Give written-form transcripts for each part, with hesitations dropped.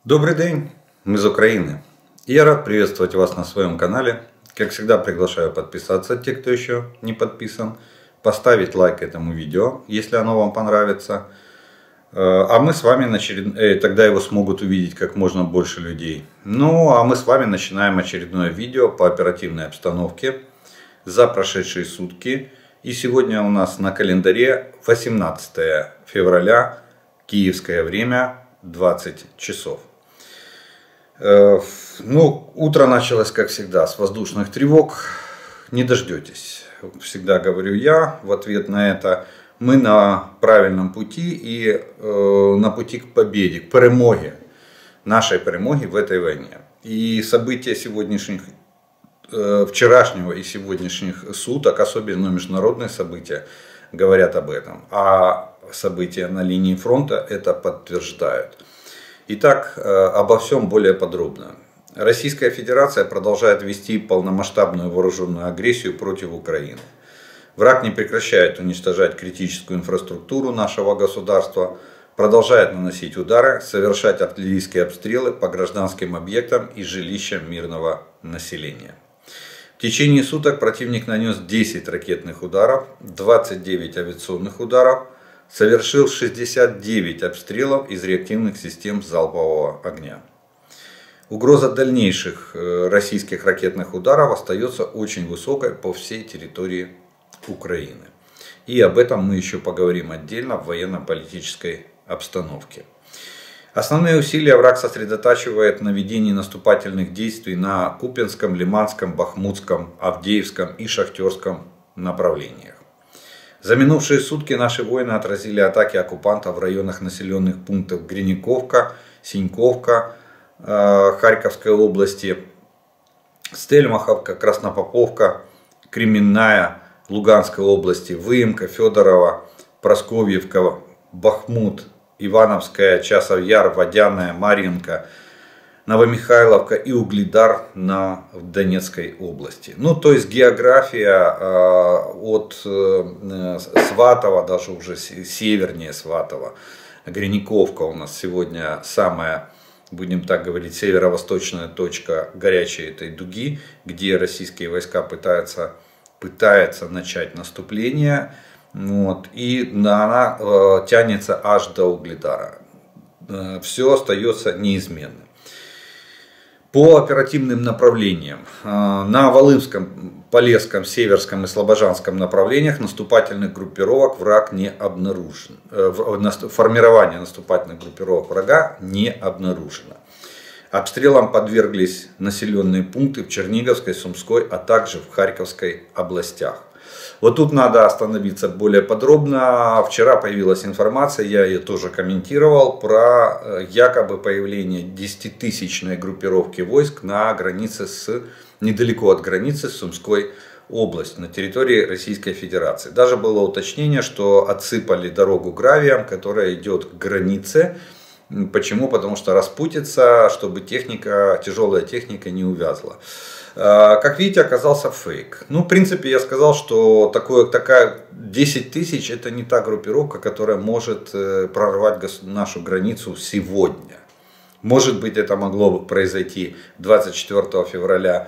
Добрый день, мы из Украины. И я рад приветствовать вас на своем канале. Как всегда, приглашаю подписаться, те, кто еще не подписан, поставить лайк этому видео, если оно вам понравится. А мы с вами тогда его смогут увидеть как можно больше людей. Ну, а мы с вами начинаем очередное видео по оперативной обстановке за прошедшие сутки. И сегодня у нас на календаре 18 февраля, киевское время, 20 часов. Утро началось, как всегда, с воздушных тревог. Не дождетесь, всегда говорю я в ответ на это. Мы на правильном пути и на пути к победе, к перемоге, нашей перемоге в этой войне. И события вчерашнего и сегодняшних суток, особенно международные события, говорят об этом. А события на линии фронта это подтверждают. Итак, обо всем более подробно. Российская Федерация продолжает вести полномасштабную вооруженную агрессию против Украины. Враг не прекращает уничтожать критическую инфраструктуру нашего государства, продолжает наносить удары, совершать артиллерийские обстрелы по гражданским объектам и жилищам мирного населения. В течение суток противник нанес 10 ракетных ударов, 29 авиационных ударов, совершил 69 обстрелов из реактивных систем залпового огня. Угроза дальнейших российских ракетных ударов остается очень высокой по всей территории Украины. И об этом мы еще поговорим отдельно в военно-политической обстановке. Основные усилия враг сосредотачивает на ведении наступательных действий на Купянском, Лиманском, Бахмутском, Авдеевском и Шахтерском направлениях. За минувшие сутки наши воины отразили атаки оккупантов в районах населенных пунктов Гринниковка, Синьковка, Харьковской области, Стельмаховка, Краснопоповка, Кременная, Луганской области, Выемка, Федорова, Просковьевка, Бахмут, Ивановская, Часов Яр, Водяная, Марьинка, Новомихайловка и Угледар в Донецкой области. То есть география от Сватова, даже уже севернее Сватова, Гринниковка у нас сегодня самая, будем так говорить, северо-восточная точка горячей этой дуги, где российские войска пытаются начать наступление. И она тянется аж до Угледара. Все остается неизменным. По оперативным направлениям. На Волынском, Полесском, Северском и Слобожанском направлениях наступательных группировок враг не обнаружен. Формирование наступательных группировок врага не обнаружено. Обстрелам подверглись населенные пункты в Черниговской, Сумской, а также в Харьковской областях. Вот тут надо остановиться более подробно. Вчера появилась информация, я ее тоже комментировал, про якобы появление 10-тысячной группировки войск на границе недалеко от границы с Сумской областью, на территории Российской Федерации. Даже было уточнение, что отсыпали дорогу гравием, которая идет к границе. Почему? Потому что распутится, чтобы тяжелая техника не увязла. Как видите, оказался фейк. В принципе, я сказал, что такая 10 тысяч это не та группировка, которая может прорвать нашу границу сегодня. Может быть, это могло бы произойти 24 февраля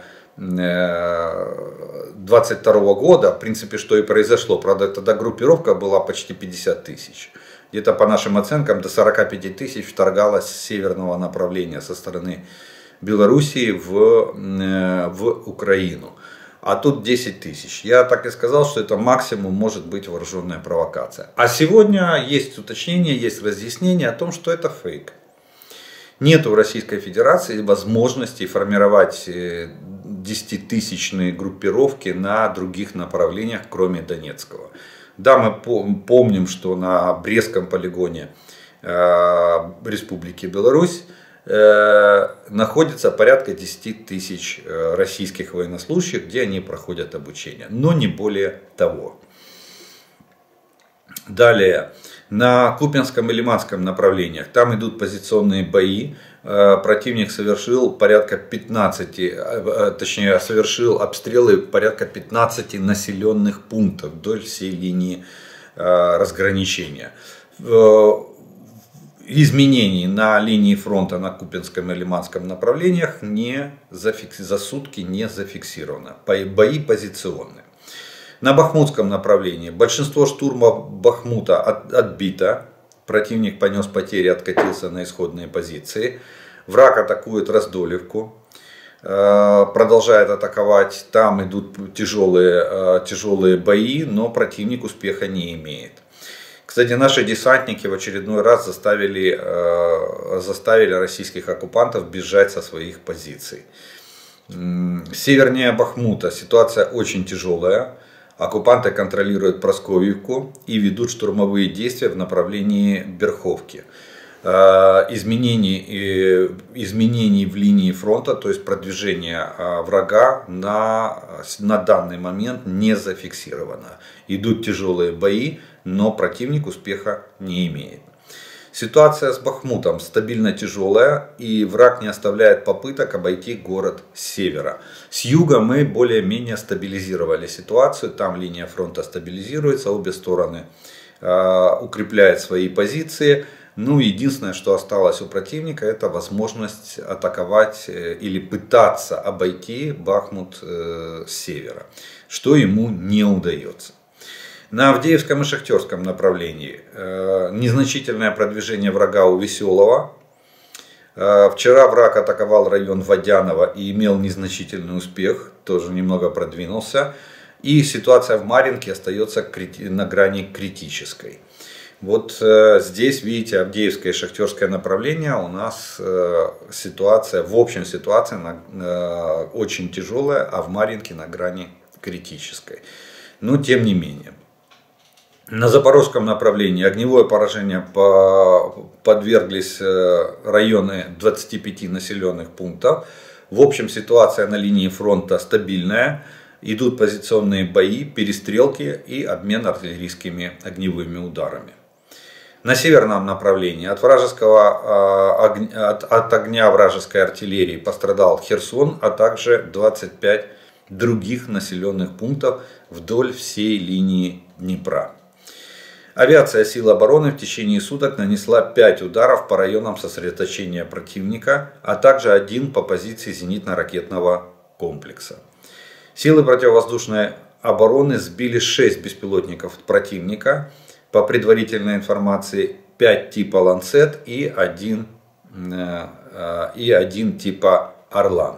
2022 года. В принципе, что и произошло. Правда, тогда группировка была почти 50 тысяч. Где-то по нашим оценкам до 45 тысяч вторгалась с северного направления со стороны Белоруссии в Украину. А тут 10 тысяч. Я так и сказал, что это максимум может быть вооруженная провокация. А сегодня есть уточнение, есть разъяснение о том, что это фейк. Нет у Российской Федерации возможности формировать 10-тысячные группировки на других направлениях, кроме Донецкого. Да, мы помним, что на Брестском полигоне Республики Беларусь находится порядка 10 тысяч российских военнослужащих, где они проходят обучение, но не более того. Далее, на Купянском и Лиманском направлениях, там идут позиционные бои. Противник совершил совершил обстрелы порядка 15 населенных пунктов вдоль всей линии разграничения. изменений на линии фронта на Купянском и Лиманском направлениях за сутки не зафиксировано. Бои позиционные. На Бахмутском направлении большинство штурмов Бахмута отбито. Противник понес потери, откатился на исходные позиции. Враг атакует Раздолевку. Продолжает атаковать. Там идут тяжелые бои, но противник успеха не имеет. Кстати, наши десантники в очередной раз заставили российских оккупантов бежать со своих позиций. Севернее Бахмута ситуация очень тяжелая. Оккупанты контролируют Просковьевку и ведут штурмовые действия в направлении Берховки. Изменений в линии фронта, то есть продвижение врага на данный момент не зафиксировано. Идут тяжелые бои, но противник успеха не имеет. Ситуация с Бахмутом стабильно тяжелая, и враг не оставляет попыток обойти город с севера. С юга мы более-менее стабилизировали ситуацию, там линия фронта стабилизируется, обе стороны укрепляют свои позиции. Ну, единственное, что осталось у противника, это возможность атаковать или пытаться обойти Бахмут с севера, что ему не удается. На Авдеевском и Шахтерском направлении незначительное продвижение врага у Веселого. Вчера враг атаковал район Водянова и имел незначительный успех, тоже немного продвинулся. И ситуация в Марьинке остается на грани критической. Вот здесь, видите, Авдеевское и Шахтерское направление, у нас ситуация, в общем ситуация очень тяжелая, а в Марьинке на грани критической. Но тем не менее. На Запорожском направлении огневое поражение подверглись районы 25 населенных пунктов. В общем ситуация на линии фронта стабильная. Идут позиционные бои, перестрелки и обмен артиллерийскими огневыми ударами. На северном направлении от огня вражеской артиллерии пострадал Херсон, а также 25 других населенных пунктов вдоль всей линии Днепра. Авиация сил обороны в течение суток нанесла 5 ударов по районам сосредоточения противника, а также 1 по позиции зенитно-ракетного комплекса. Силы противовоздушной обороны сбили 6 беспилотников противника, по предварительной информации 5 типа Ланцет и 1 типа Орлан.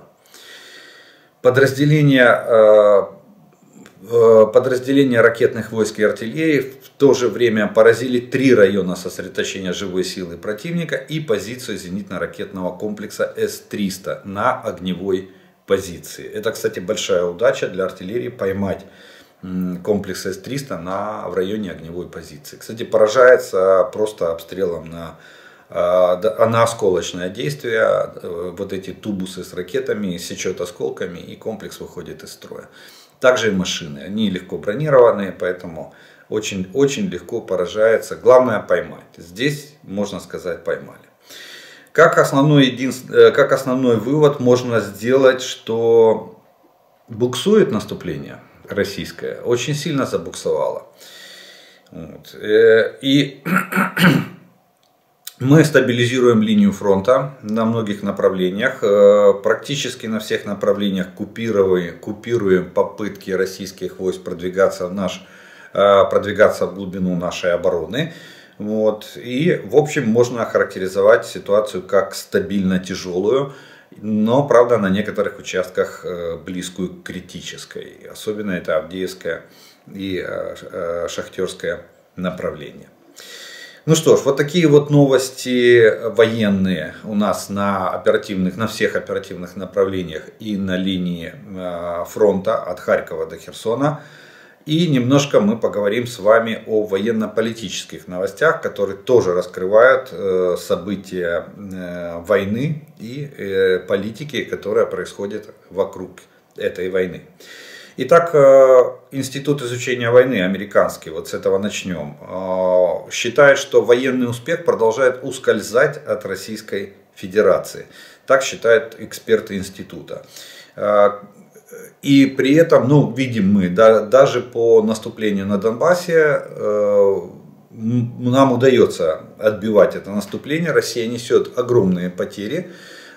Подразделения ракетных войск и артиллерии в то же время поразили 3 района сосредоточения живой силы противника и позицию зенитно-ракетного комплекса С-300 на огневой позиции. Это, кстати, большая удача для артиллерии поймать комплекс С-300 в районе огневой позиции. Кстати, поражается просто обстрелом на осколочное действие. Вот эти тубусы с ракетами сечет осколками, и комплекс выходит из строя. Также и машины. Они легко бронированные, поэтому очень легко поражается. Главное поймать. Здесь, можно сказать, поймали. Как основной вывод можно сделать, что буксует наступление российское, очень сильно забуксовало. И мы стабилизируем линию фронта на многих направлениях. Практически на всех направлениях купируем попытки российских войск продвигаться в глубину нашей обороны. И в общем можно охарактеризовать ситуацию как стабильно тяжелую, но правда на некоторых участках близкую к критической. Особенно это Авдеевское и Шахтерское направление. Ну что ж, вот такие вот новости военные у нас на всех оперативных направлениях и на линии фронта от Харькова до Херсона. И немножко мы поговорим с вами о военно-политических новостях, которые тоже раскрывают события войны и политики, которая происходит вокруг этой войны. Итак, Институт изучения войны американский, вот с этого начнем, считает, что военный успех продолжает ускользать от Российской Федерации. Так считают эксперты института. И при этом, видим мы, даже по наступлению на Донбассе, нам удается отбивать это наступление. Россия несет огромные потери.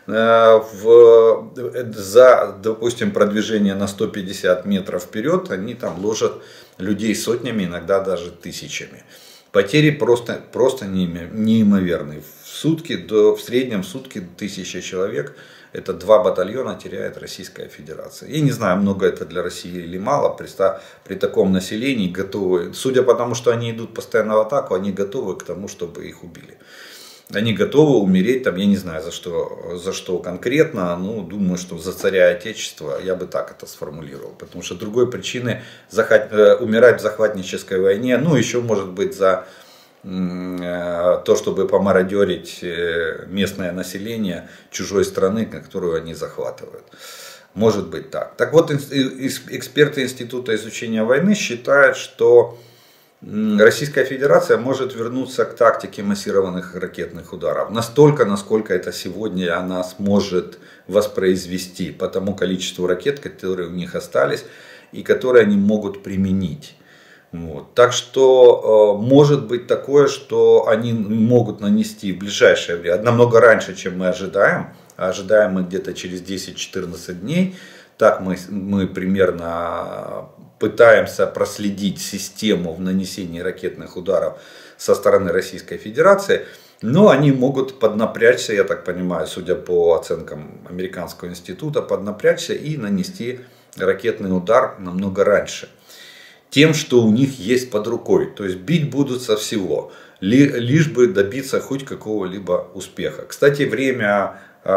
За, допустим, продвижение на 150 метров вперед, они там ложат людей сотнями, иногда даже тысячами. Потери просто неимоверные. В среднем в сутки 1000 человек. Это 2 батальона теряет Российская Федерация. Я не знаю, много это для России или мало. При таком населении готовы, судя по тому, что они идут постоянно в атаку, они готовы к тому, чтобы их убили. Они готовы умереть, там, я не знаю за что конкретно, но думаю, что за царя Отечества, я бы так это сформулировал. Потому что другой причины умирать в захватнической войне, ну еще может быть за то, чтобы помародерить местное население чужой страны, которую они захватывают. Может быть так. Так вот, эксперты Института изучения войны считают, что Российская Федерация может вернуться к тактике массированных ракетных ударов. Настолько, насколько это сегодня она сможет воспроизвести по тому количеству ракет, которые у них остались и которые они могут применить. Вот. Так что может быть такое, что они могут нанести в ближайшее время, намного раньше, чем мы ожидаем. Ожидаем мы где-то через 10-14 дней. Так мы примерно пытаемся проследить систему в нанесении ракетных ударов со стороны Российской Федерации. Но они могут поднапрячься, я так понимаю, судя по оценкам Американского института, поднапрячься и нанести ракетный удар намного раньше. Тем, что у них есть под рукой. То есть бить будут со всего, лишь бы добиться хоть какого-либо успеха. Кстати, время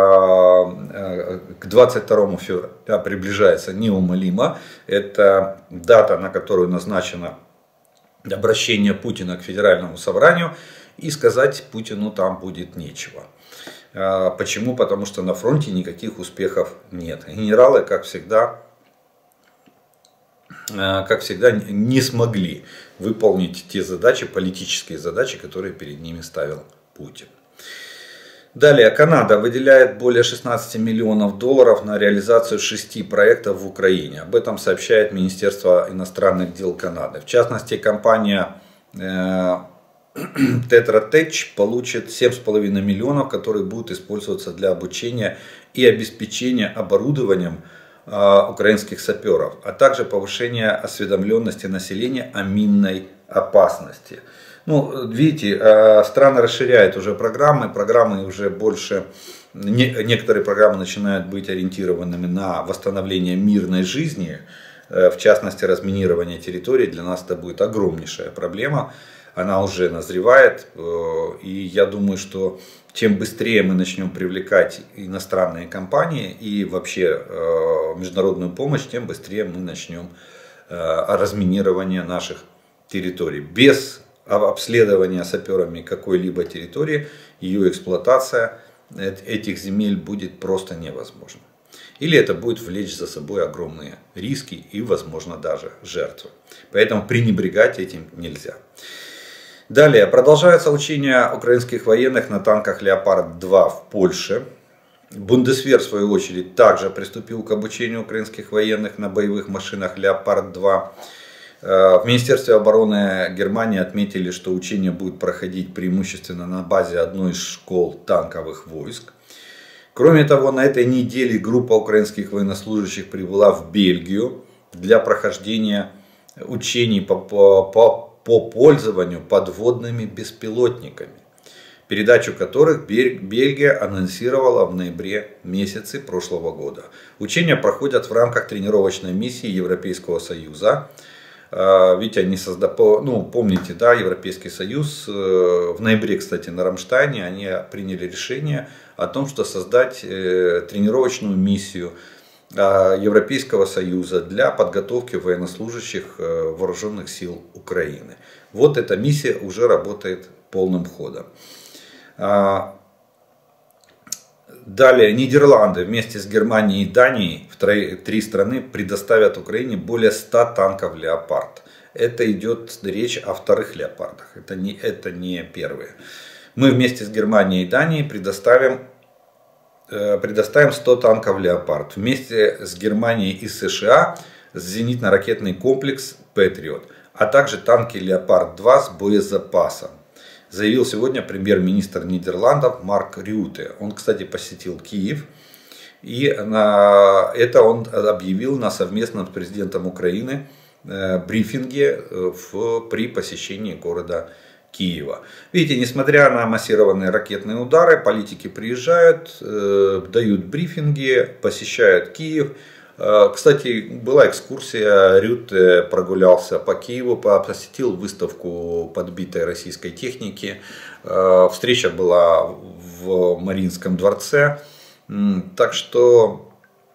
к 22 февраля приближается неумолимо. Это дата, на которую назначено обращение Путина к Федеральному собранию. И сказать Путину там будет нечего. Почему? Потому что на фронте никаких успехов нет. Генералы, как всегда, не смогли выполнить те задачи, политические задачи, которые перед ними ставил Путин. Далее, Канада выделяет более 16 миллионов долларов на реализацию 6 проектов в Украине. Об этом сообщает Министерство иностранных дел Канады. В частности, компания Tetra Tech получит 7,5 миллионов, которые будут использоваться для обучения и обеспечения оборудованием украинских саперов, а также повышение осведомленности населения о минной опасности. Ну, видите, страны расширяют уже программы уже больше, некоторые программы начинают быть ориентированными на восстановление мирной жизни, в частности разминирование территорий. Для нас это будет огромнейшая проблема, она уже назревает, и я думаю, что чем быстрее мы начнем привлекать иностранные компании и вообще международную помощь, тем быстрее мы начнем разминирование наших территорий. Без обследования саперами какой-либо территории, ее эксплуатация этих земель будет просто невозможна. Или это будет влечь за собой огромные риски и, возможно, даже жертвы. Поэтому пренебрегать этим нельзя. Далее, продолжаются учения украинских военных на танках Леопард-2 в Польше. Бундесвер, в свою очередь, также приступил к обучению украинских военных на боевых машинах Леопард-2. В Министерстве обороны Германии отметили, что учения будут проходить преимущественно на базе одной из школ танковых войск. Кроме того, на этой неделе группа украинских военнослужащих прибыла в Бельгию для прохождения учений по пользованию подводными беспилотниками, передачу которых Бельгия анонсировала в ноябре месяце прошлого года. Учения проходят в рамках тренировочной миссии Европейского Союза. Ведь они помните, да, Европейский Союз в ноябре, кстати, на Рамштайне они приняли решение о том, что создать тренировочную миссию Европейского Союза для подготовки военнослужащих вооруженных сил Украины. Вот эта миссия уже работает полным ходом. Далее, Нидерланды вместе с Германией и Данией, три страны, предоставят Украине более 100 танков «Леопард». Это идет речь о вторых «Леопардах», это не первые. Мы вместе с Германией и Данией предоставим 100 танков «Леопард». Вместе с Германией и США зенитно-ракетный комплекс «Патриот». а также танки «Леопард-2» с боезапасом, заявил сегодня премьер-министр Нидерландов Марк Рюте. Он, кстати, посетил Киев. И это он объявил на совместном с президентом Украины брифинге при посещении города Киева. Видите, несмотря на массированные ракетные удары, политики приезжают, дают брифинги, посещают Киев. Кстати, была экскурсия, Рюте прогулялся по Киеву, посетил выставку подбитой российской техники. Встреча была в Мариинском дворце. Так что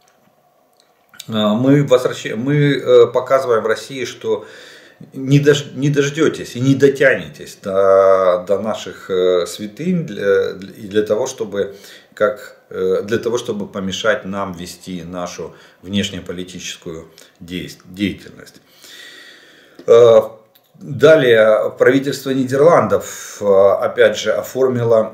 мы показываем в России, что не дождетесь и не дотянетесь до наших святынь для того, чтобы помешать нам вести нашу внешнеполитическую деятельность. Далее правительство Нидерландов опять же оформило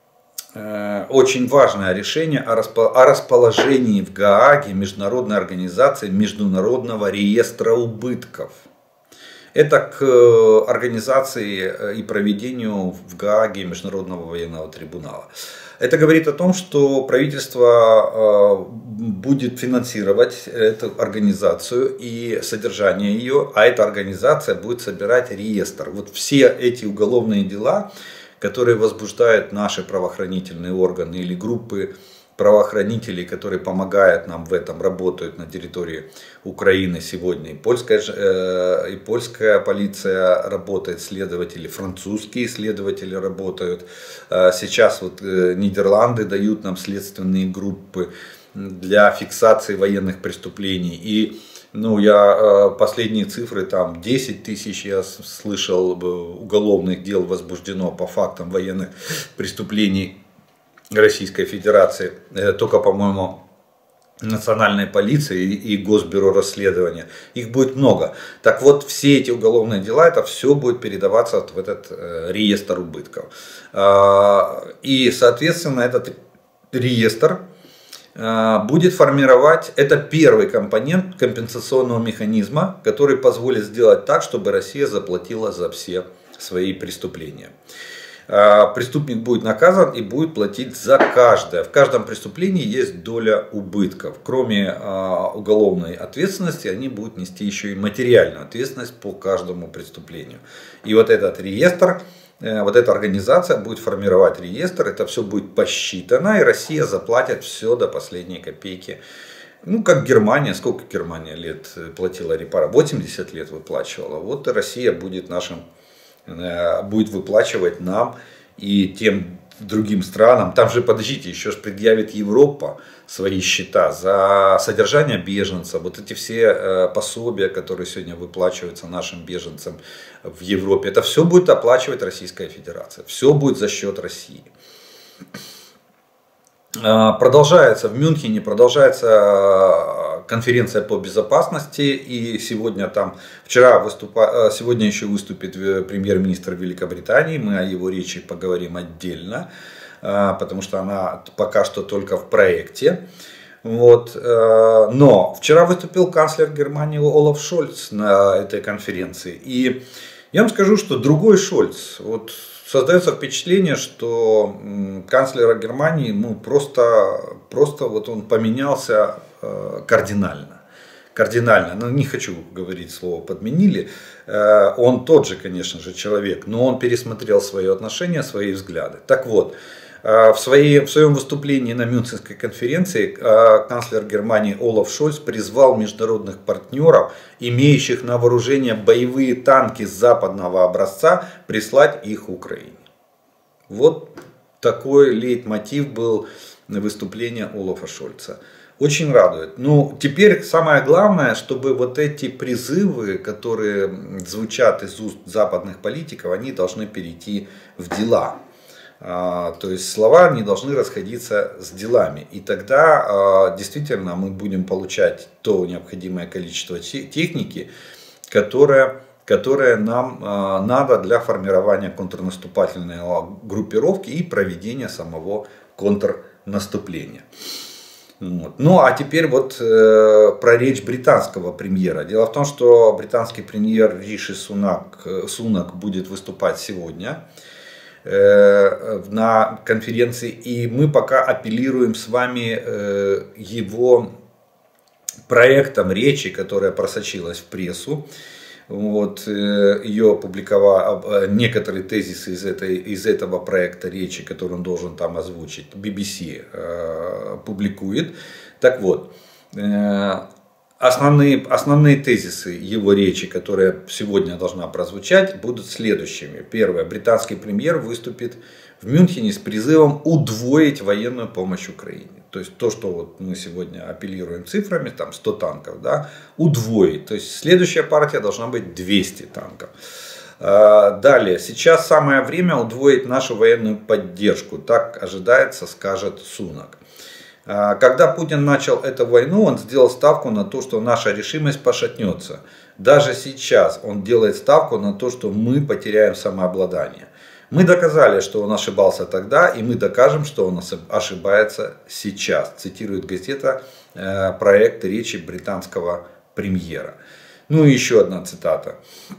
очень важное решение о расположении в Гааге международной организации Международного реестра убытков. Это к организации и проведению в Гааге Международного военного трибунала. Это говорит о том, что правительство будет финансировать эту организацию и содержание ее, а эта организация будет собирать реестр. Вот все эти уголовные дела, которые возбуждают наши правоохранительные органы или группы правоохранителей, которые помогают нам в этом, работают на территории Украины сегодня. И польская полиция работает, следователи, французские следователи работают. Сейчас вот Нидерланды дают нам следственные группы для фиксации военных преступлений. И я последние цифры, там 10 тысяч, я слышал, уголовных дел возбуждено по фактам военных преступлений Российской Федерации. Только, по-моему, национальной полиции и Госбюро расследования. Их будет много. Так вот, все эти уголовные дела, это все будет передаваться в этот реестр убытков. И, соответственно, этот реестр будет формировать, это первый компонент компенсационного механизма, который позволит сделать так, чтобы Россия заплатила за все свои преступления. Преступник будет наказан и будет платить за каждое. В каждом преступлении есть доля убытков. Кроме уголовной ответственности, они будут нести еще и материальную ответственность по каждому преступлению. И вот этот реестр, вот эта организация будет формировать реестр, это все будет посчитано, и Россия заплатит все до последней копейки. Как Германия, сколько Германия лет платила репарации? 80 лет выплачивала. Вот и Россия будет выплачивать нам и тем другим странам. Там же, подождите, еще ж предъявит Европа свои счета за содержание беженцев. Вот эти все пособия, которые сегодня выплачиваются нашим беженцам в Европе, это все будет оплачивать Российская Федерация. Все будет за счет России. Продолжается в Мюнхене, конференция по безопасности, и сегодня сегодня еще выступит премьер-министр Великобритании, мы о его речи поговорим отдельно, потому что она пока что только в проекте. Но вчера выступил канцлер Германии Олаф Шольц на этой конференции, и я вам скажу, что другой Шольц, создается впечатление, что канцлера Германии просто он поменялся кардинально. Не хочу говорить слово подменили. Он тот же, конечно же, человек, но он пересмотрел свои отношения, свои взгляды. Так вот, в своем выступлении на Мюнхенской конференции канцлер Германии Олаф Шольц призвал международных партнеров, имеющих на вооружении боевые танки западного образца, прислать их Украине. Вот такой лейтмотив был выступления Олафа Шольца. Очень радует. Теперь самое главное, чтобы вот эти призывы, которые звучат из уст западных политиков, они должны перейти в дела. То есть слова не должны расходиться с делами. И тогда действительно мы будем получать то необходимое количество техники, которое нам надо для формирования контрнаступательной группировки и проведения самого контрнаступления. Вот. Ну а теперь вот про речь британского премьера. Дело в том, что британский премьер Риши Сунак будет выступать сегодня на конференции, и мы пока апеллируем с вами его проектом речи, которая просочилась в прессу. Вот, ее опубликовал, некоторые тезисы из этого проекта речи, который он должен там озвучить, BBC публикует. Так вот, основные тезисы его речи, которая сегодня должна прозвучать, будут следующими. Первое. Британский премьер выступит в Мюнхене с призывом удвоить военную помощь Украине. То есть то, что вот мы сегодня апеллируем цифрами, там 100 танков, да, удвоить. То есть следующая партия должна быть 200 танков. Далее, сейчас самое время удвоить нашу военную поддержку. Так ожидается, скажет Сунак. Когда Путин начал эту войну, он сделал ставку на то, что наша решимость пошатнется. Даже сейчас он делает ставку на то, что мы потеряем самообладание. Мы доказали, что он ошибался тогда, и мы докажем, что он ошибается сейчас. Цитирует газета проект речи британского премьера. Ну и еще одна цитата.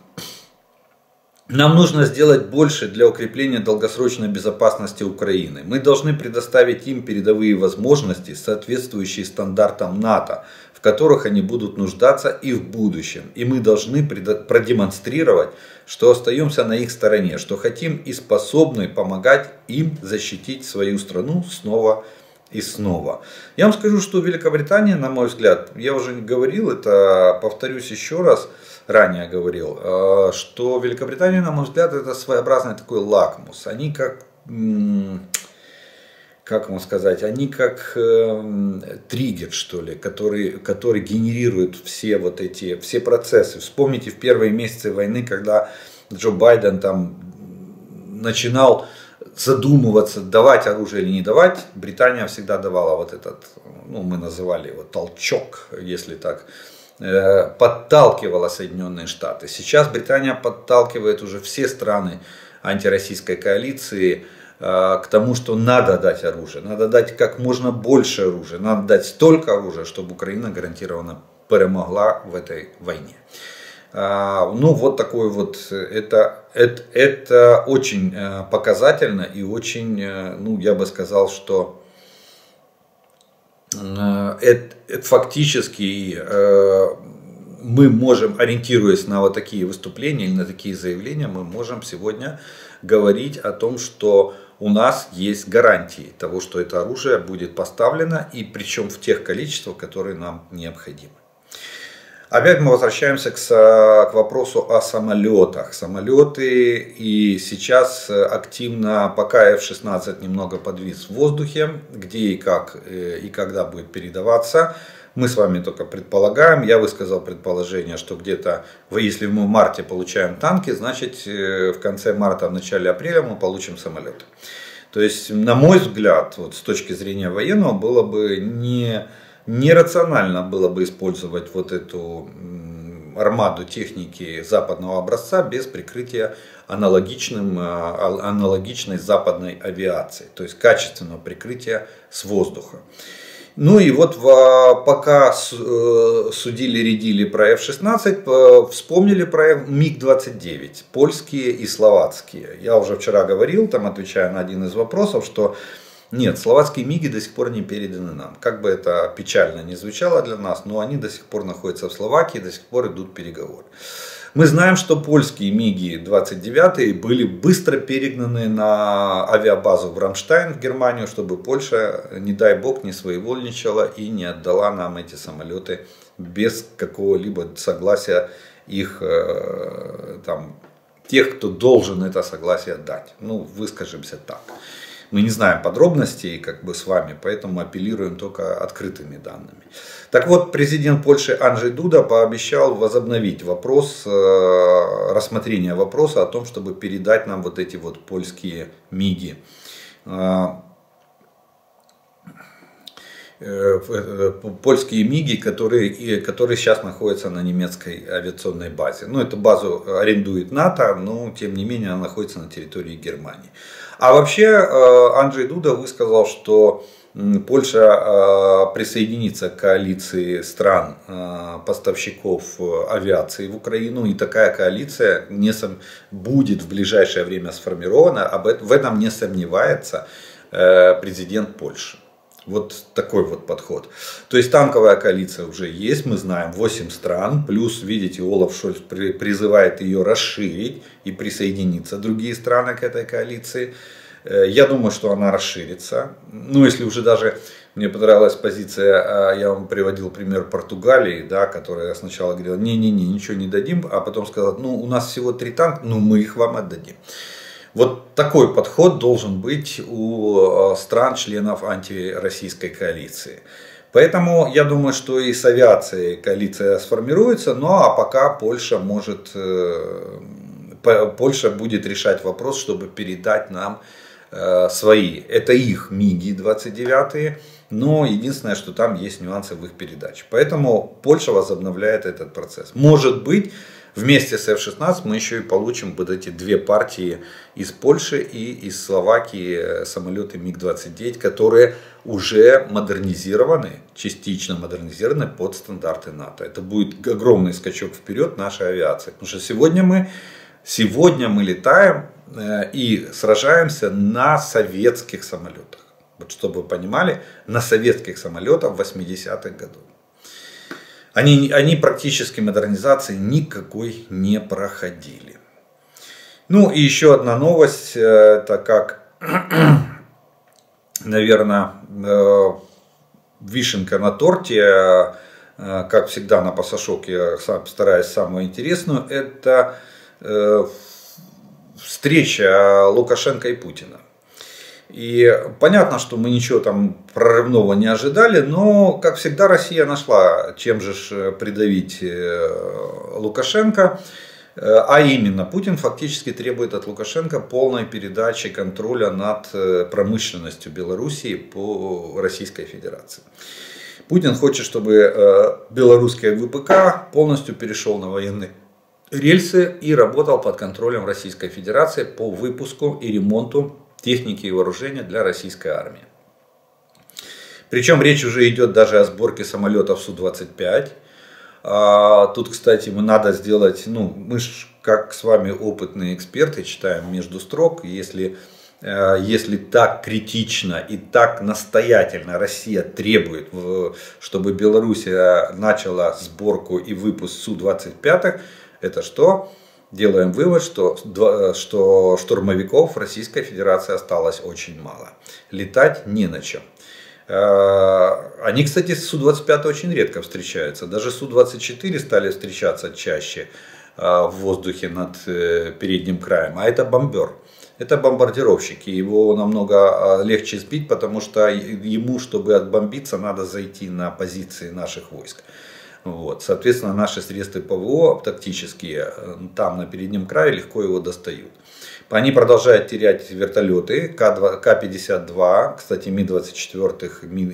Нам нужно сделать больше для укрепления долгосрочной безопасности Украины. Мы должны предоставить им передовые возможности, соответствующие стандартам НАТО, в которых они будут нуждаться и в будущем. И мы должны продемонстрировать, что остаемся на их стороне, что хотим и способны помогать им защитить свою страну снова и снова. Я вам скажу, что Великобритания, на мой взгляд, я уже говорил, это повторюсь еще раз, ранее говорил, что Великобритания, на мой взгляд, это своеобразный такой лакмус. Они как вам сказать, они как триггер, что ли, который генерирует все вот эти, все процессы. Вспомните в первые месяцы войны, когда Джо Байден там начинал задумываться, давать оружие или не давать, Британия всегда давала вот этот, ну, мы называли его толчок, если так, подталкивала Соединенные Штаты. Сейчас Британия подталкивает уже все страны антироссийской коалиции к тому, что надо дать оружие, надо дать как можно больше оружия, надо дать столько оружия, чтобы Украина гарантированно перемогла в этой войне. Ну вот такой вот, это очень показательно и очень, ну я бы сказал, что это фактически мы можем, ориентируясь на вот такие выступления или на такие заявления, мы можем сегодня говорить о том, что у нас есть гарантии того, что это оружие будет поставлено, и причем в тех количествах, которые нам необходимы. Опять мы возвращаемся к вопросу о самолетах. Самолеты и сейчас активно, пока F-16 немного подвис в воздухе, где и как и когда будет передаваться, мы с вами только предполагаем. Я высказал предположение, что где-то, если мы в марте получаем танки, значит в конце марта, в начале апреля мы получим самолеты. То есть, на мой взгляд, вот с точки зрения военного, было бы нерационально было бы использовать вот эту армаду техники западного образца без прикрытия аналогичной западной авиации, то есть качественного прикрытия с воздуха. Ну и вот пока судили-рядили про F-16, вспомнили про МиГ-29, польские и словацкие. Я уже вчера говорил, там отвечая на один из вопросов, что нет, словацкие МиГи до сих пор не переданы нам. Как бы это печально не звучало для нас, но они до сих пор находятся в Словакии, до сих пор идут переговоры. Мы знаем, что польские МиГи-29 были быстро перегнаны на авиабазу в Рамштайн, в Германию, чтобы Польша, не дай бог, не своевольничала и не отдала нам эти самолеты без какого-либо согласия их, там, тех, кто должен это согласие дать. Ну, выскажемся так. Мы не знаем подробностей как бы с вами, поэтому апеллируем только открытыми данными. Так вот, президент Польши Анджей Дуда пообещал возобновить рассмотрение вопроса о том, чтобы передать нам вот эти вот польские МиГи. польские МиГи, которые сейчас находятся на немецкой авиационной базе. Ну, эту базу арендует НАТО, но тем не менее она находится на территории Германии. А вообще Анджей Дуда высказал, что Польша присоединится к коалиции стран поставщиков авиации в Украину, и такая коалиция будет в ближайшее время сформирована. В этом не сомневается президент Польши. Вот такой вот подход. То есть танковая коалиция уже есть, мы знаем, 8 стран, плюс, видите, Олаф Шольц призывает ее расширить и присоединиться другие страны к этой коалиции. Я думаю, что она расширится. Ну, если уже даже мне понравилась позиция, я вам приводил пример Португалии, да, которая сначала говорила, не-не-не, ничего не дадим, а потом сказала, ну, у нас всего 3 танка, ну, мы их вам отдадим. Вот такой подход должен быть у стран-членов антироссийской коалиции. Поэтому я думаю, что и с авиацией коалиция сформируется, ну а пока Польша будет решать вопрос, чтобы передать нам свои. Это их МиГи-29, но единственное, что там есть нюансы в их передаче. Поэтому Польша возобновляет этот процесс. Может быть, вместе с F-16 мы еще и получим вот эти 2 партии из Польши и из Словакии самолеты МиГ-29, которые уже модернизированы, частично модернизированы под стандарты НАТО. Это будет огромный скачок вперед нашей авиации. Потому что сегодня мы летаем и сражаемся на советских самолетах. Вот чтобы вы понимали, на советских самолетах 80-х годов. Они практически модернизации никакой не проходили. Ну и еще одна новость, это как, наверное, вишенка на торте, как всегда на Пасашок я стараюсь самую интересную, это встреча Лукашенко и Путина. И понятно, что мы ничего там прорывного не ожидали, но, как всегда, Россия нашла, чем же придавить Лукашенко. А именно, Путин фактически требует от Лукашенко полной передачи контроля над промышленностью Белоруссии по Российской Федерации. Путин хочет, чтобы белорусский ВПК полностью перешел на военные рельсы и работал под контролем Российской Федерации по выпуску и ремонту техники и вооружения для российской армии. Причем речь уже идет даже о сборке самолетов Су-25. Тут, кстати, надо сделать, мы же как с вами опытные эксперты читаем между строк, если так критично и так настоятельно Россия требует, чтобы Белоруссия начала сборку и выпуск Су-25, это что? Делаем вывод, что штурмовиков Российской Федерации осталось очень мало. Летать не на чем. Они, кстати, с Су-25 очень редко встречаются. Даже Су-24 стали встречаться чаще в воздухе над передним краем. А это бомбер. Это бомбардировщик. И его намного легче сбить, потому что ему, чтобы отбомбиться, надо зайти на позиции наших войск. Вот. Соответственно, наши средства ПВО тактические там на переднем крае легко его достают. Они продолжают терять вертолеты К-52, кстати, Ми-24,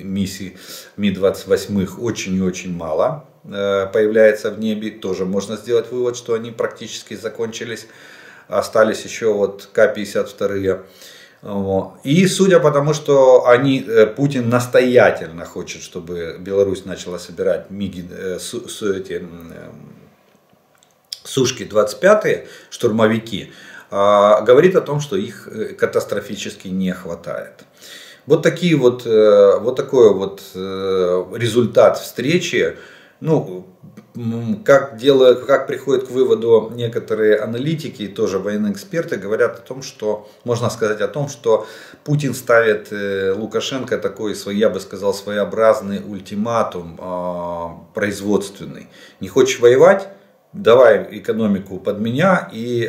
Ми-28 очень и очень мало появляется в небе. Тоже можно сделать вывод, что они практически закончились. Остались еще вот К-52. И судя по тому, что Путин настоятельно хочет, чтобы Беларусь начала собирать Сушки-25, штурмовики, говорит о том, что их катастрофически не хватает. Вот такой вот результат встречи. Как приходят к выводу некоторые аналитики, тоже военные эксперты, говорят о том, что можно сказать о том, что Путин ставит Лукашенко такой, я бы сказал, своеобразный ультиматум производственный. Не хочешь воевать? Давай экономику под меня и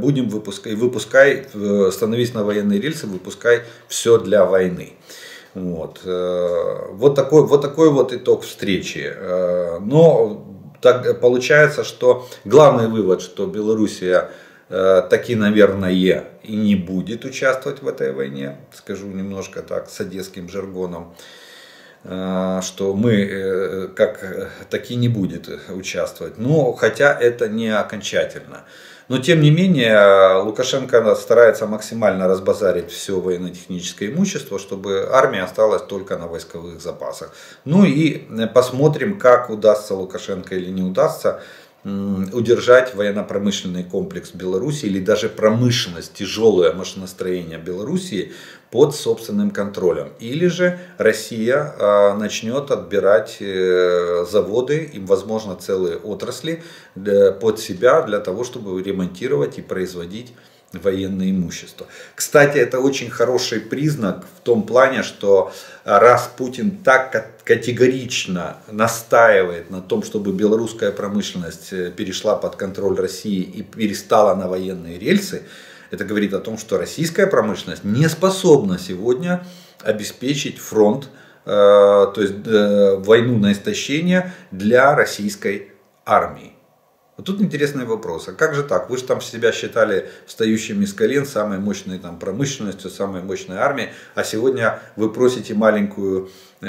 становись на военные рельсы, выпускай все для войны. Вот такой итог встречи. Но так получается, что главный вывод, что Белоруссия таки, наверное, и не будет участвовать в этой войне, скажу немножко так с одесским жаргоном. что мы как таки не будет участвовать. Но хотя это не окончательно. Но тем не менее Лукашенко старается максимально разбазарить все военно-техническое имущество, чтобы армия осталась только на войсковых запасах. Ну и посмотрим, как удастся Лукашенко или не удастся удержать военно-промышленный комплекс Беларуси или даже промышленность, тяжелое машиностроение Беларуси под собственным контролем. Или же Россия начнет отбирать заводы, им возможно целые отрасли под себя для того, чтобы ремонтировать и производить военное имущество. Кстати, это очень хороший признак в том плане, что раз Путин так категорично настаивает на том, чтобы белорусская промышленность перешла под контроль России и перестала на военные рельсы, это говорит о том, что российская промышленность не способна сегодня обеспечить фронт, то есть войну на истощение для российской армии. Вот тут интересный вопрос. А как же так? Вы же там себя считали встающими с колен, самой мощной там промышленностью, самой мощной армией. А сегодня вы просите маленькую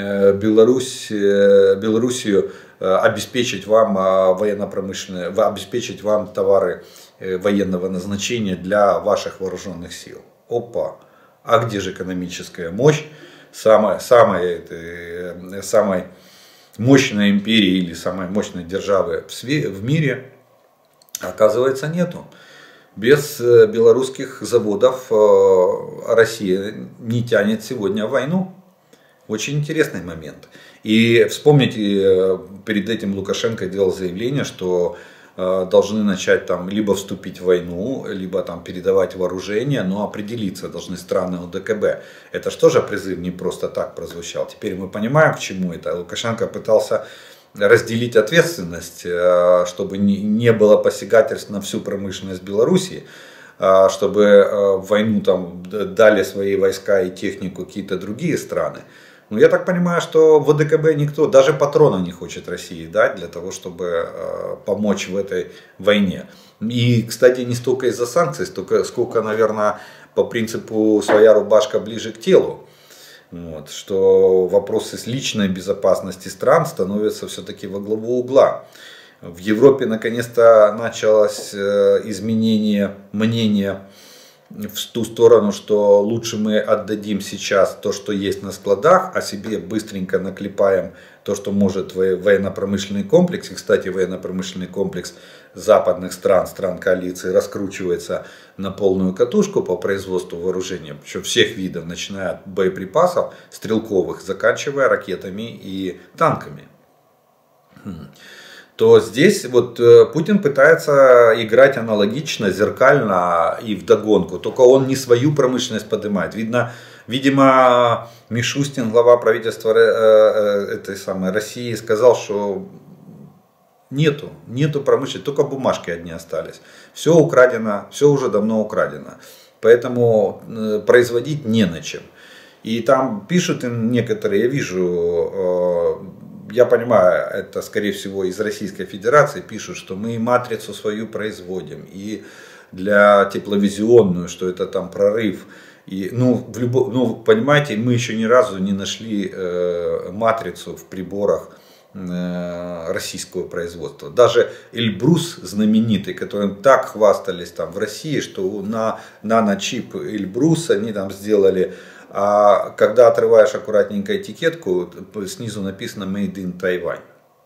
Белоруссию обеспечить вам военно-промышленные, обеспечить вам товары военного назначения для ваших вооруженных сил. Опа! А где же экономическая мощь самой мощной империи или самой мощной державы в мире? Оказывается, нету. Без белорусских заводов Россия не тянет сегодня войну. Очень интересный момент. И вспомните, перед этим Лукашенко делал заявление, что должны начать там либо вступить в войну, либо там передавать вооружение, но определиться должны страны ОДКБ. Это же тоже призыв не просто так прозвучал. Теперь мы понимаем, к чему это. Лукашенко пытался разделить ответственность, чтобы не было посягательств на всю промышленность Беларуси, чтобы в войну там дали свои войска и технику какие-то другие страны. Но я так понимаю, что в ОДКБ никто, даже патрона не хочет России дать для того, чтобы помочь в этой войне. И, кстати, не столько из-за санкций, сколько, наверное, по принципу своя рубашка ближе к телу. Вот, что вопросы с личной безопасности стран становятся все-таки во главу угла. В Европе наконец-то началось изменение мнения в ту сторону, что лучше мы отдадим сейчас то, что есть на складах, а себе быстренько наклепаем то, что может военно-промышленный комплекс. И, кстати, военно-промышленный комплекс западных стран, стран коалиции раскручивается на полную катушку по производству вооружения, причем всех видов, начиная от боеприпасов стрелковых, заканчивая ракетами и танками. То здесь вот Путин пытается играть аналогично, зеркально и вдогонку. Только он не свою промышленность поднимает. Видимо, Мишустин, глава правительства этой самой России, сказал, что нету промышленности, только бумажки одни остались. Все украдено, все уже давно украдено. Поэтому производить не на чем. И там пишут некоторые, я вижу, я понимаю, это скорее всего из Российской Федерации, пишут, что мы матрицу свою производим. И для тепловизионную, что это там прорыв. И, понимаете, мы еще ни разу не нашли матрицу в приборах российского производства. Даже Эльбрус знаменитый, которым так хвастались там в России, что на наночип Эльбрус они там сделали. А когда отрываешь аккуратненько этикетку, снизу написано Made in Taiwan.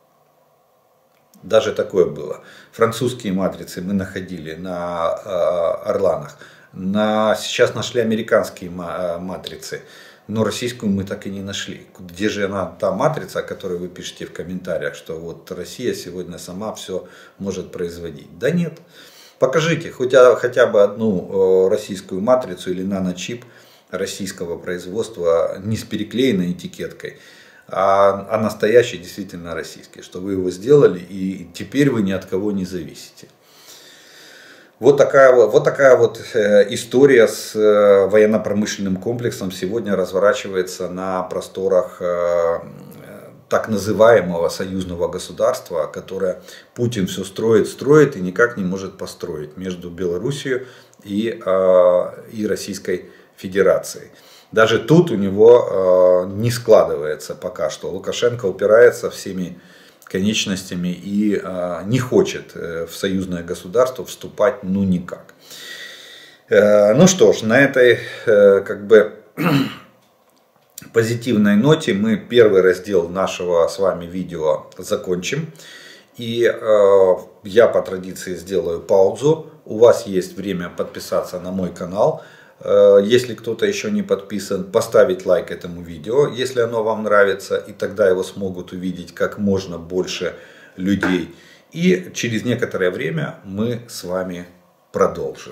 Даже такое было. Французские матрицы мы находили на Орланах. Сейчас нашли американские матрицы. Но российскую мы так и не нашли. Где же она, та матрица, о которой вы пишете в комментариях, что вот Россия сегодня сама все может производить? Да нет. Покажите хотя бы одну российскую матрицу или наночип российского производства, не с переклеенной этикеткой, а настоящий, действительно российский, что вы его сделали и теперь вы ни от кого не зависите. Вот такая вот история с военно-промышленным комплексом сегодня разворачивается на просторах так называемого союзного государства, которое Путин все строит и никак не может построить между Белоруссией и Российской Федерацией. Даже тут у него не складывается пока что. Лукашенко упирается всеми конечностями и не хочет в союзное государство вступать ну никак. Ну что ж, на этой как бы позитивной ноте мы первый раздел нашего с вами видео закончим. И я по традиции сделаю паузу. У вас есть время подписаться на мой канал. Если кто-то еще не подписан, поставить лайк этому видео, если оно вам нравится. И тогда его смогут увидеть как можно больше людей. И через некоторое время мы с вами продолжим.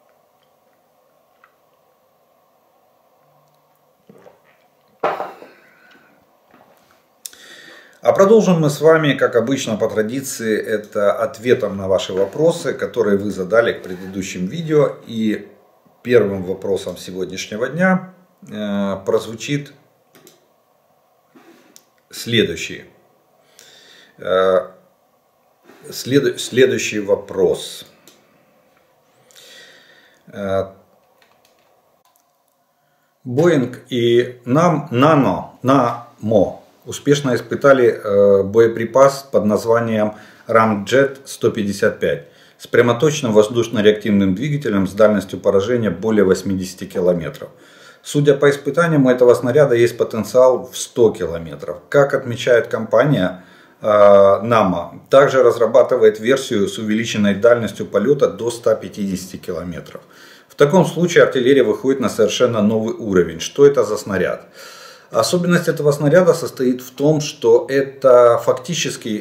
А продолжим мы с вами, как обычно по традиции, это ответом на ваши вопросы, которые вы задали к предыдущим видео. И первым вопросом сегодняшнего дня прозвучит следующий. Следующий вопрос. Боинг и Намо успешно испытали боеприпас под названием Ramjet 155 с прямоточным воздушно-реактивным двигателем с дальностью поражения более 80 км. Судя по испытаниям, у этого снаряда есть потенциал в 100 км. Как отмечает компания Nama, также разрабатывает версию с увеличенной дальностью полета до 150 км. В таком случае артиллерия выходит на совершенно новый уровень. Что это за снаряд? Особенность этого снаряда состоит в том, что это фактически,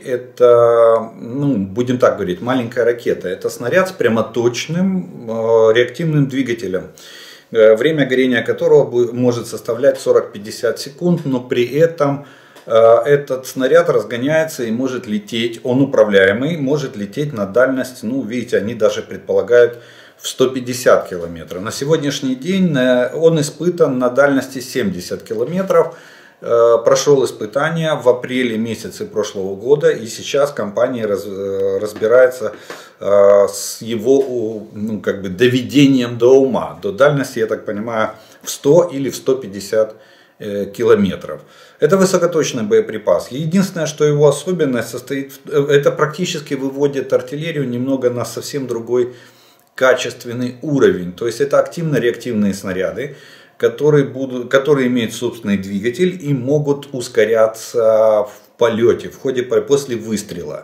будем так говорить, маленькая ракета. Это снаряд с прямоточным реактивным двигателем, время горения которого может составлять 40-50 секунд, но при этом этот снаряд разгоняется и может лететь, он управляемый, может лететь на дальность, видите, они даже предполагают в 150 километров. На сегодняшний день он испытан на дальности 70 километров. Прошел испытания в апреле месяце прошлого года. И сейчас компания разбирается с его доведением до ума. До дальности, я так понимаю, в 100 или в 150 километров. Это высокоточный боеприпас. Единственное, что его особенность состоит, это практически выводит артиллерию немного на совсем другой качественный уровень. То есть это активно-реактивные снаряды, которые имеют собственный двигатель и могут ускоряться в полете, после выстрела.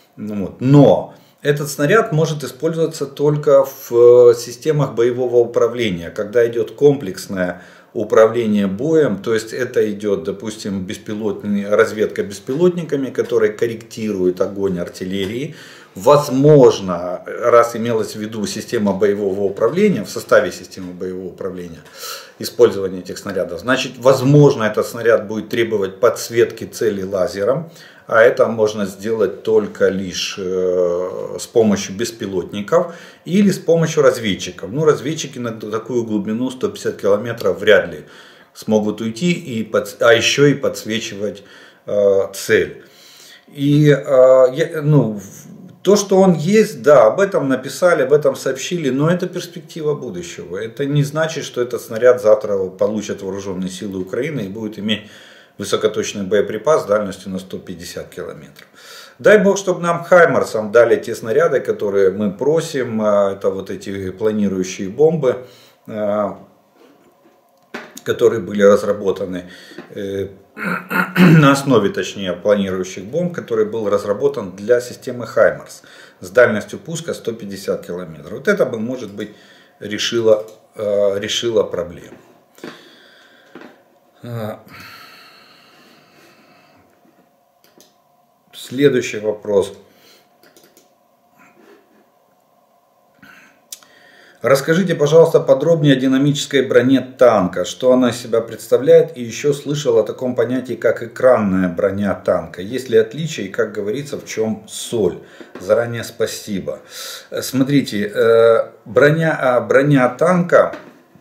Но этот снаряд может использоваться только в системах боевого управления, когда идет комплексное управление боем, то есть это идет, допустим, разведка беспилотниками, которые корректируют огонь артиллерии. Возможно, раз имелась в виду система боевого управления, в составе системы боевого управления использование этих снарядов, значит, возможно, этот снаряд будет требовать подсветки цели лазером, а это можно сделать только лишь с помощью беспилотников или с помощью разведчиков. Разведчики на такую глубину 150 километров вряд ли смогут уйти, а еще и подсвечивать цель. И то, что он есть, да, об этом написали, об этом сообщили, но это перспектива будущего. Это не значит, что этот снаряд завтра получат вооруженные силы Украины и будет иметь высокоточный боеприпас с дальностью на 150 километров. Дай бог, чтобы нам Хаймарсам дали те снаряды, которые мы просим. Это вот эти планирующие бомбы, которые были разработаны на основе, точнее, планирующих бомб, который был разработан для системы Хаймарс с дальностью пуска 150 километров. Вот это бы, может быть, решило проблему. Следующий вопрос. Расскажите, пожалуйста, подробнее о динамической броне танка, что она из себя представляет, и еще слышал о таком понятии, как экранная броня танка. Есть ли отличия и, как говорится, в чем соль? Заранее спасибо. Смотрите, броня танка,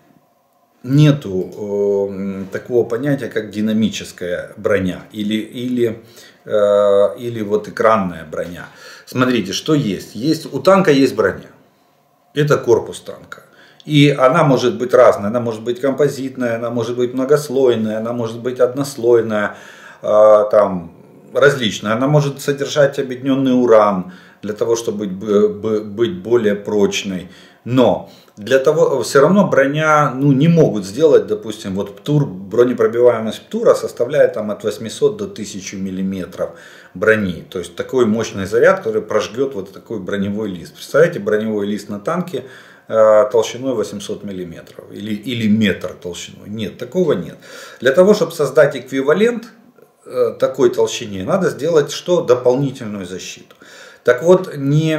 нету такого понятия, как динамическая броня или вот экранная броня. Смотрите, что есть. У танка есть броня. Это корпус танка. И она может быть разная, она может быть композитная, она может быть многослойная, она может быть однослойная, там, различная. Она может содержать объединенный уран для того, чтобы быть более прочной. Но для того все равно броня, ну, не могут сделать, допустим, вот ПТУР, бронепробиваемость ПТУРа составляет там от 800 до 1000 миллиметров брони. То есть такой мощный заряд, который прожгет вот такой броневой лист. Представляете, броневой лист на танке толщиной 800 миллиметров или метр толщиной. Нет, такого нет. Для того, чтобы создать эквивалент такой толщине, надо сделать что? Дополнительную защиту. Так вот, не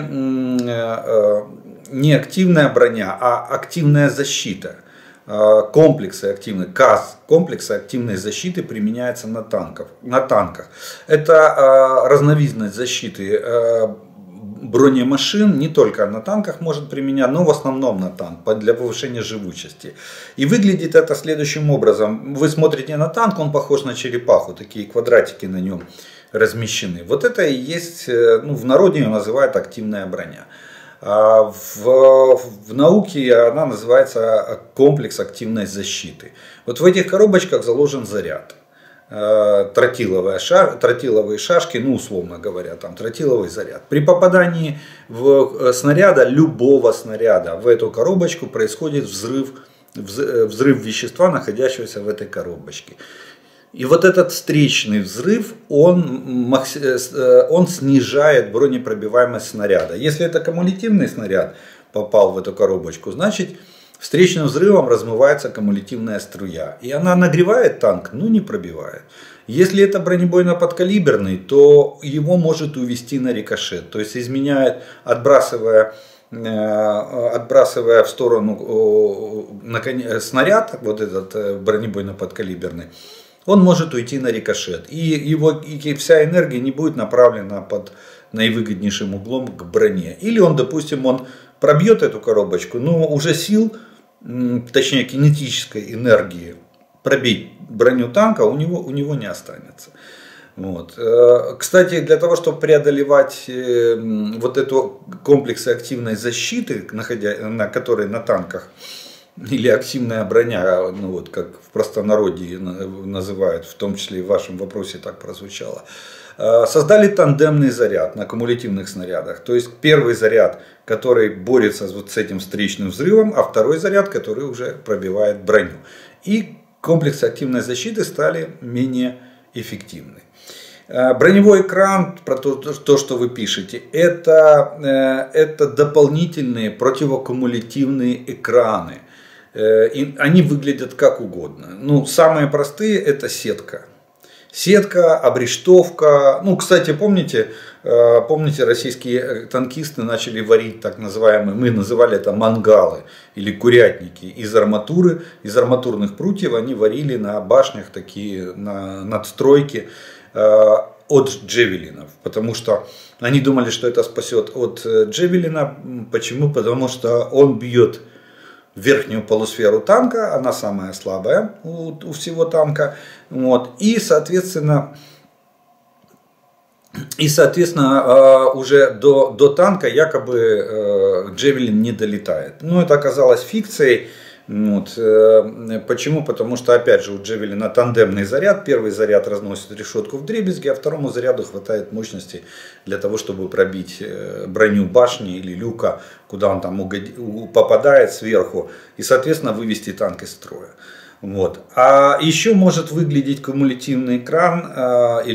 активная броня, а активная защита. Комплексы активной, КАЗ, комплексы активной защиты применяются на танках. Это разновидность защиты бронемашин, не только на танках может применять, но в основном на танк, для повышения живучести. И выглядит это следующим образом. Вы смотрите на танк, он похож на черепаху, такие квадратики на нем размещены. Вот это и есть, ну, в народе ее называют активная броня. А в науке она называется комплекс активной защиты. Вот в этих коробочках заложен заряд. Тротиловые шашки, ну, условно говоря, там тротиловый заряд. При попадании снаряда, любого снаряда, в эту коробочку происходит взрыв вещества, находящегося в этой коробочке. И вот этот встречный взрыв, он снижает бронепробиваемость снаряда. Если это кумулятивный снаряд попал в эту коробочку, значит встречным взрывом размывается кумулятивная струя. И она нагревает танк, но не пробивает. Если это бронебойно-подкалиберный, то его может увести на рикошет. То есть изменяет, отбрасывая в сторону снаряд, вот этот бронебойно-подкалиберный, он может уйти на рикошет. И вся энергия не будет направлена под наивыгоднейшим углом к броне. Или он, допустим, он пробьет эту коробочку, но уже сил, точнее кинетической энергии пробить броню танка у него не останется. Вот. Кстати, для того, чтобы преодолевать вот эту комплексы активной защиты, которые на танках, или активная броня, ну вот как в простонародье называют, в том числе и в вашем вопросе так прозвучало, создали тандемный заряд на кумулятивных снарядах. То есть первый заряд, который борется вот с этим встречным взрывом, а второй заряд, который уже пробивает броню. И комплексы активной защиты стали менее эффективны. Броневой экран, про то, что вы пишете, это дополнительные противокумулятивные экраны. И они выглядят как угодно. Ну, самые простые — это сетка. Сетка, обрештовка. Ну, кстати, помните, российские танкисты начали варить так называемые, мы называли это мангалы или курятники из арматуры, из арматурных прутьев. Они варили на башнях такие, на надстройки от джевелинов. Потому что они думали, что это спасет от джевелина. Почему? Потому что он бьет верхнюю полусферу танка, она самая слабая у всего танка. Вот. И, соответственно, уже до танка якобы джевелин не долетает. Но это оказалось фикцией. Вот. Почему? Потому что, опять же, у джевелина тандемный заряд. Первый заряд разносит решетку вдребезги, а второму заряду хватает мощности для того, чтобы пробить броню башни или люка, куда он там попадает сверху, и, соответственно, вывести танк из строя. Вот. А еще может выглядеть кумулятивный экран,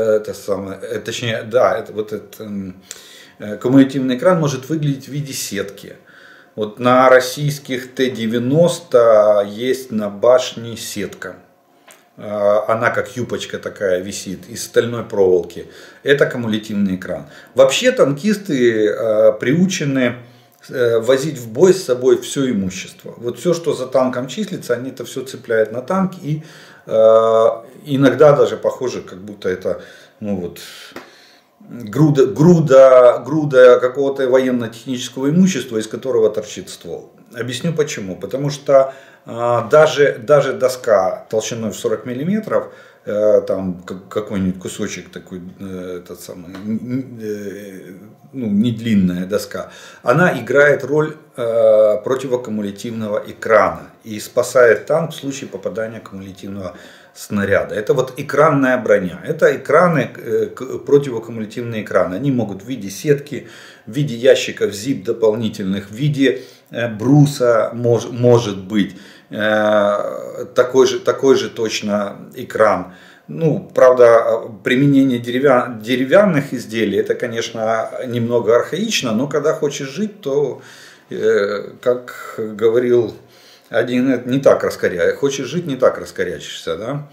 кумулятивный экран может выглядеть в виде сетки. Вот на российских Т-90 есть на башне сетка. Она как юбочка такая висит из стальной проволоки. Это кумулятивный экран. Вообще танкисты приучены возить в бой с собой все имущество. Вот все, что за танком числится, они это все цепляют на танк. И иногда даже похоже, как будто это, ну вот, груда какого-то военно-технического имущества, из которого торчит ствол. Объясню почему. Потому что даже доска толщиной в 40 мм там какой-нибудь кусочек такой, этот самый, ну, не длинная доска, она играет роль противокумулятивного экрана и спасает танк в случае попадания кумулятивного снаряда. Это вот экранная броня. Это экраны, противокумулятивные экраны. Они могут в виде сетки, в виде ящиков ZIP дополнительных, в виде бруса может быть такой же точно экран. Ну, правда, применение деревянных изделий, это, конечно, немного архаично, но когда хочешь жить, то, как говорил один, это не так раскоряешь. Хочешь жить, не так раскорячишься. Да?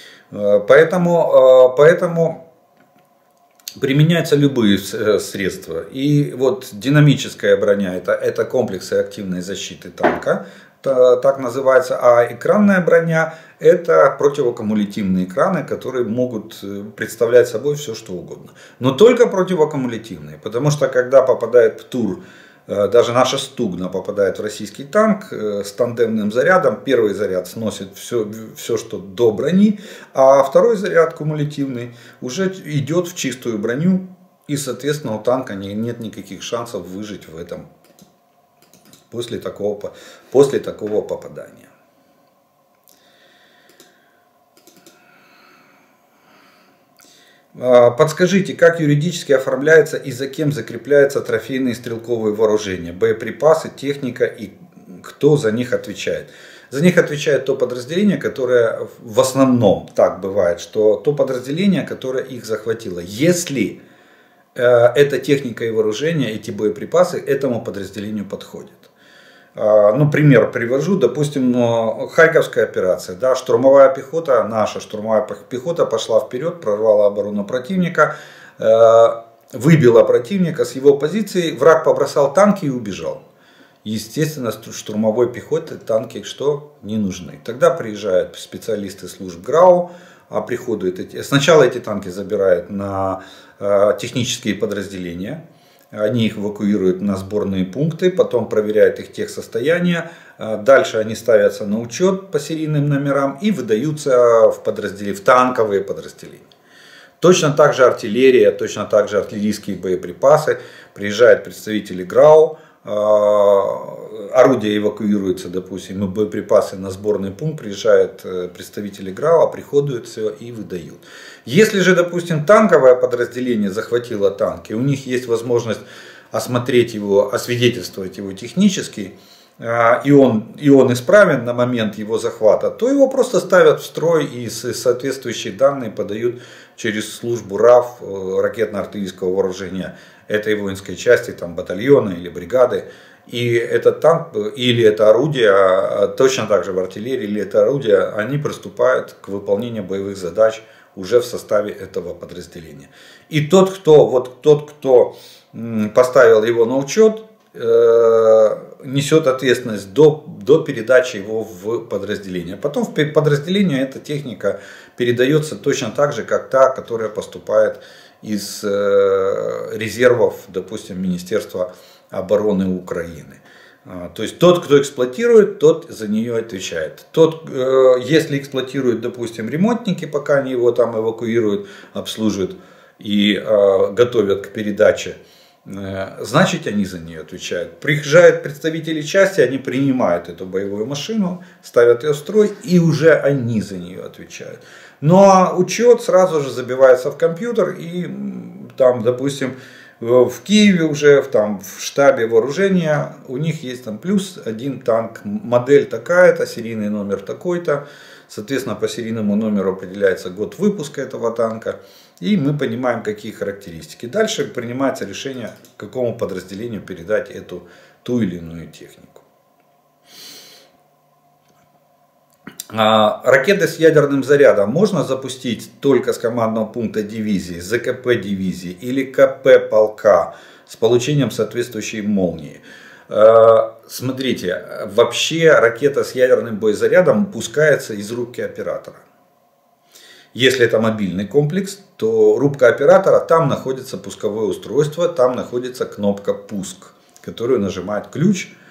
Поэтому применяются любые средства. И вот динамическая броня это комплексы активной защиты танка, так называется. А экранная броня это противокумулятивные экраны, которые могут представлять собой все что угодно. Но только противокумулятивные. Потому что когда попадает ПТУР, даже наша Стугна попадает в российский танк с тандемным зарядом. Первый заряд сносит все, что до брони, а второй заряд кумулятивный уже идет в чистую броню. И, соответственно, у танка нет никаких шансов выжить в этом после такого попадания. Подскажите, как юридически оформляется и за кем закрепляются трофейные стрелковые вооружения, боеприпасы, техника и кто за них отвечает? За них отвечает то подразделение, которое в основном так бывает, что то подразделение, которое их захватило. Если эта техника и вооружение, эти боеприпасы этому подразделению подходят. Ну, пример привожу, допустим, Харьковская операция, да, штурмовая пехота, наша штурмовая пехота пошла вперед, прорвала оборону противника, выбила противника с его позиции, враг побросал танки и убежал. Естественно, штурмовой пехоте танки что? Не нужны. Тогда приезжают специалисты служб ГРАУ, сначала эти танки забирают на технические подразделения. Они их эвакуируют на сборные пункты, потом проверяют их техсостояние. Дальше они ставятся на учет по серийным номерам и выдаются в танковые подразделения. Точно так же артиллерия, точно так же артиллерийские боеприпасы. Приезжают представители ГРАУ, орудия эвакуируются, допустим, и боеприпасы на сборный пункт, приезжают представители ГРАУ, оприходуют все и выдают. Если же, допустим, танковое подразделение захватило танк, и у них есть возможность осмотреть его, освидетельствовать его технически, и он исправен на момент его захвата, то его просто ставят в строй и соответствующие данные подают через службу РАВ, ракетно-артиллерийского вооружения этой воинской части, там, батальона или бригады. И этот танк или это орудие, точно так же в артиллерии или это орудие, они приступают к выполнению боевых задач уже в составе этого подразделения. И тот, кто поставил его на учет, несет ответственность до передачи его в подразделение. Потом в подразделение эта техника передается точно так же, как та, которая поступает из резервов, допустим, Министерства обороны Украины. То есть тот, кто эксплуатирует, тот за нее отвечает. Если эксплуатируют, допустим, ремонтники, пока они его там эвакуируют, обслуживают и готовят к передаче, значит, они за нее отвечают. Приезжают представители части, они принимают эту боевую машину, ставят ее в строй, и уже они за нее отвечают. Но учет сразу же забивается в компьютер, и там, допустим, в Киеве уже, в штабе вооружения, у них есть там плюс один танк, модель такая-то, серийный номер такой-то. Соответственно, по серийному номеру определяется год выпуска этого танка. И мы понимаем, какие характеристики. Дальше принимается решение, какому подразделению передать ту или иную технику. Ракеты с ядерным зарядом можно запустить только с командного пункта дивизии, ЗКП дивизии или КП полка с получением соответствующей молнии. Смотрите, вообще ракета с ядерным боезарядом пускается из рубки оператора. Если это мобильный комплекс, то рубка оператора, там находится пусковое устройство, там находится кнопка пуск, которую нажимает ключ,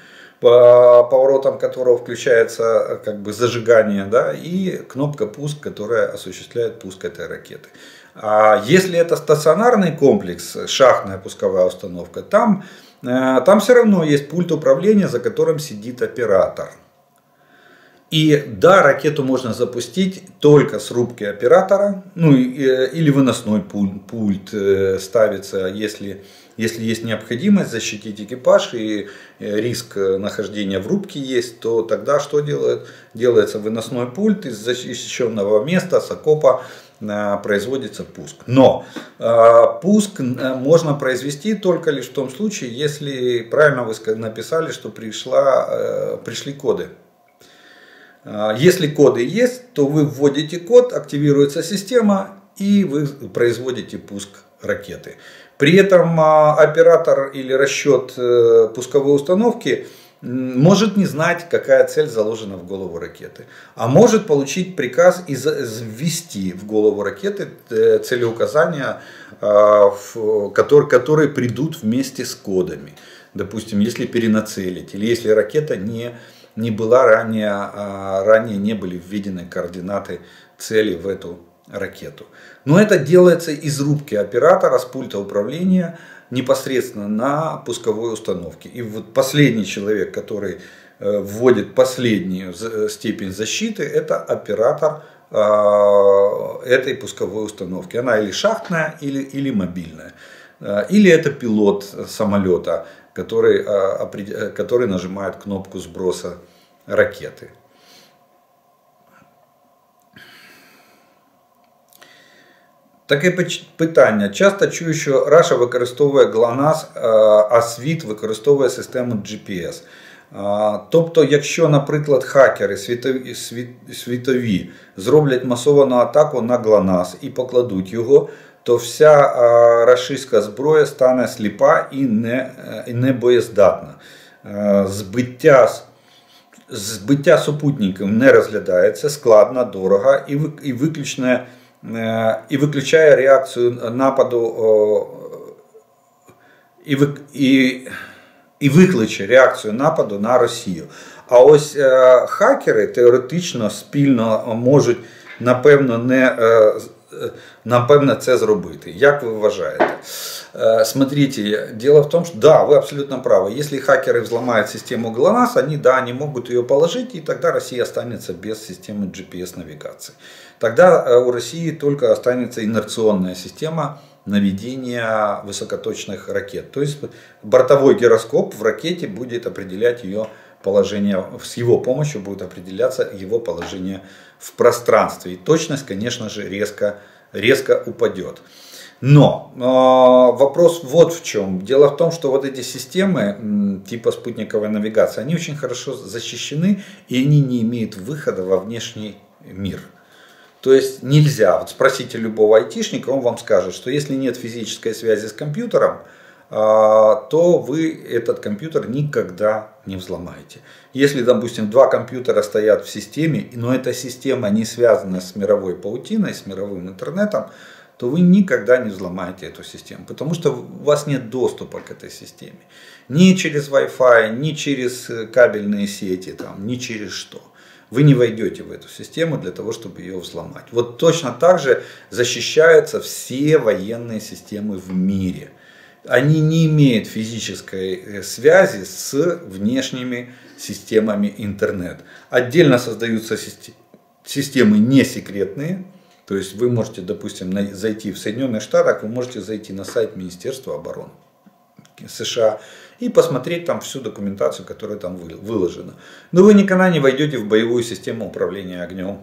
по поворотам которого включается как бы зажигание, да, и кнопка пуск, которая осуществляет пуск этой ракеты. А если это стационарный комплекс, шахтная пусковая установка, там все равно есть пульт управления, за которым сидит оператор. И да, ракету можно запустить только с рубки оператора, ну или выносной пульт ставится, если есть необходимость защитить экипаж и риск нахождения в рубке есть, то тогда что делает? Делается выносной пульт из защищенного места, с окопа производится пуск. Но пуск можно произвести только лишь в том случае, если правильно вы написали, что пришли коды. Если коды есть, то вы вводите код, активируется система и вы производите пуск ракеты. При этом оператор или расчет пусковой установки может не знать, какая цель заложена в голову ракеты. А может получить приказ и ввести в голову ракеты целеуказания, которые придут вместе с кодами. Допустим, если перенацелить или если ракета не была ранее не были введены координаты цели в эту ракету. Но это делается из рубки оператора с пульта управления непосредственно на пусковой установке. И вот последний человек, который вводит последнюю степень защиты, это оператор этой пусковой установки. Она или шахтная, или мобильная. Или это пилот самолета, который нажимает кнопку сброса ракети. Таке питання. Часто чую, що Раша використовує GLONASS, а світ використовує систему GPS. Тобто, якщо, наприклад, хакери світові зроблять масовану атаку на GLONASS і покладуть його, то вся рашистська зброя стане сліпа і не боєздатна. Збиття супутників не розглядається, складно, дорого і виключає реакцію нападу і викличе реакцію нападу на Росію. А ось хакери теоретично спільно можуть, напевно, це зробити. Як ви вважаєте? Смотрите, дело в том, что да, вы абсолютно правы. Если хакеры взломают систему GLONASS, они могут ее положить, и тогда Россия останется без системы GPS-навигации. Тогда у России только останется инерционная система наведения высокоточных ракет. То есть бортовой гироскоп в ракете будет определять ее положение, с его помощью будет определяться его положение в пространстве. И точность, конечно же, резко упадет. Но вопрос вот в чем. Дело в том, что вот эти системы типа спутниковой навигации, они очень хорошо защищены, и они не имеют выхода во внешний мир. То есть нельзя, вот спросите любого айтишника, он вам скажет, что если нет физической связи с компьютером, то вы этот компьютер никогда не взломаете. Если, допустим, два компьютера стоят в системе, но эта система не связана с мировой паутиной, с мировым интернетом, то вы никогда не взломаете эту систему, потому что у вас нет доступа к этой системе. Ни через Wi-Fi, ни через кабельные сети, ни через что. Вы не войдете в эту систему для того, чтобы ее взломать. Вот точно так же защищаются все военные системы в мире. Они не имеют физической связи с внешними системами интернет. Отдельно создаются системы несекретные. То есть вы можете, допустим, зайти в Соединенных Штатах, вы можете зайти на сайт Министерства обороны США и посмотреть там всю документацию, которая там выложена. Но вы никогда не войдете в боевую систему управления огнем,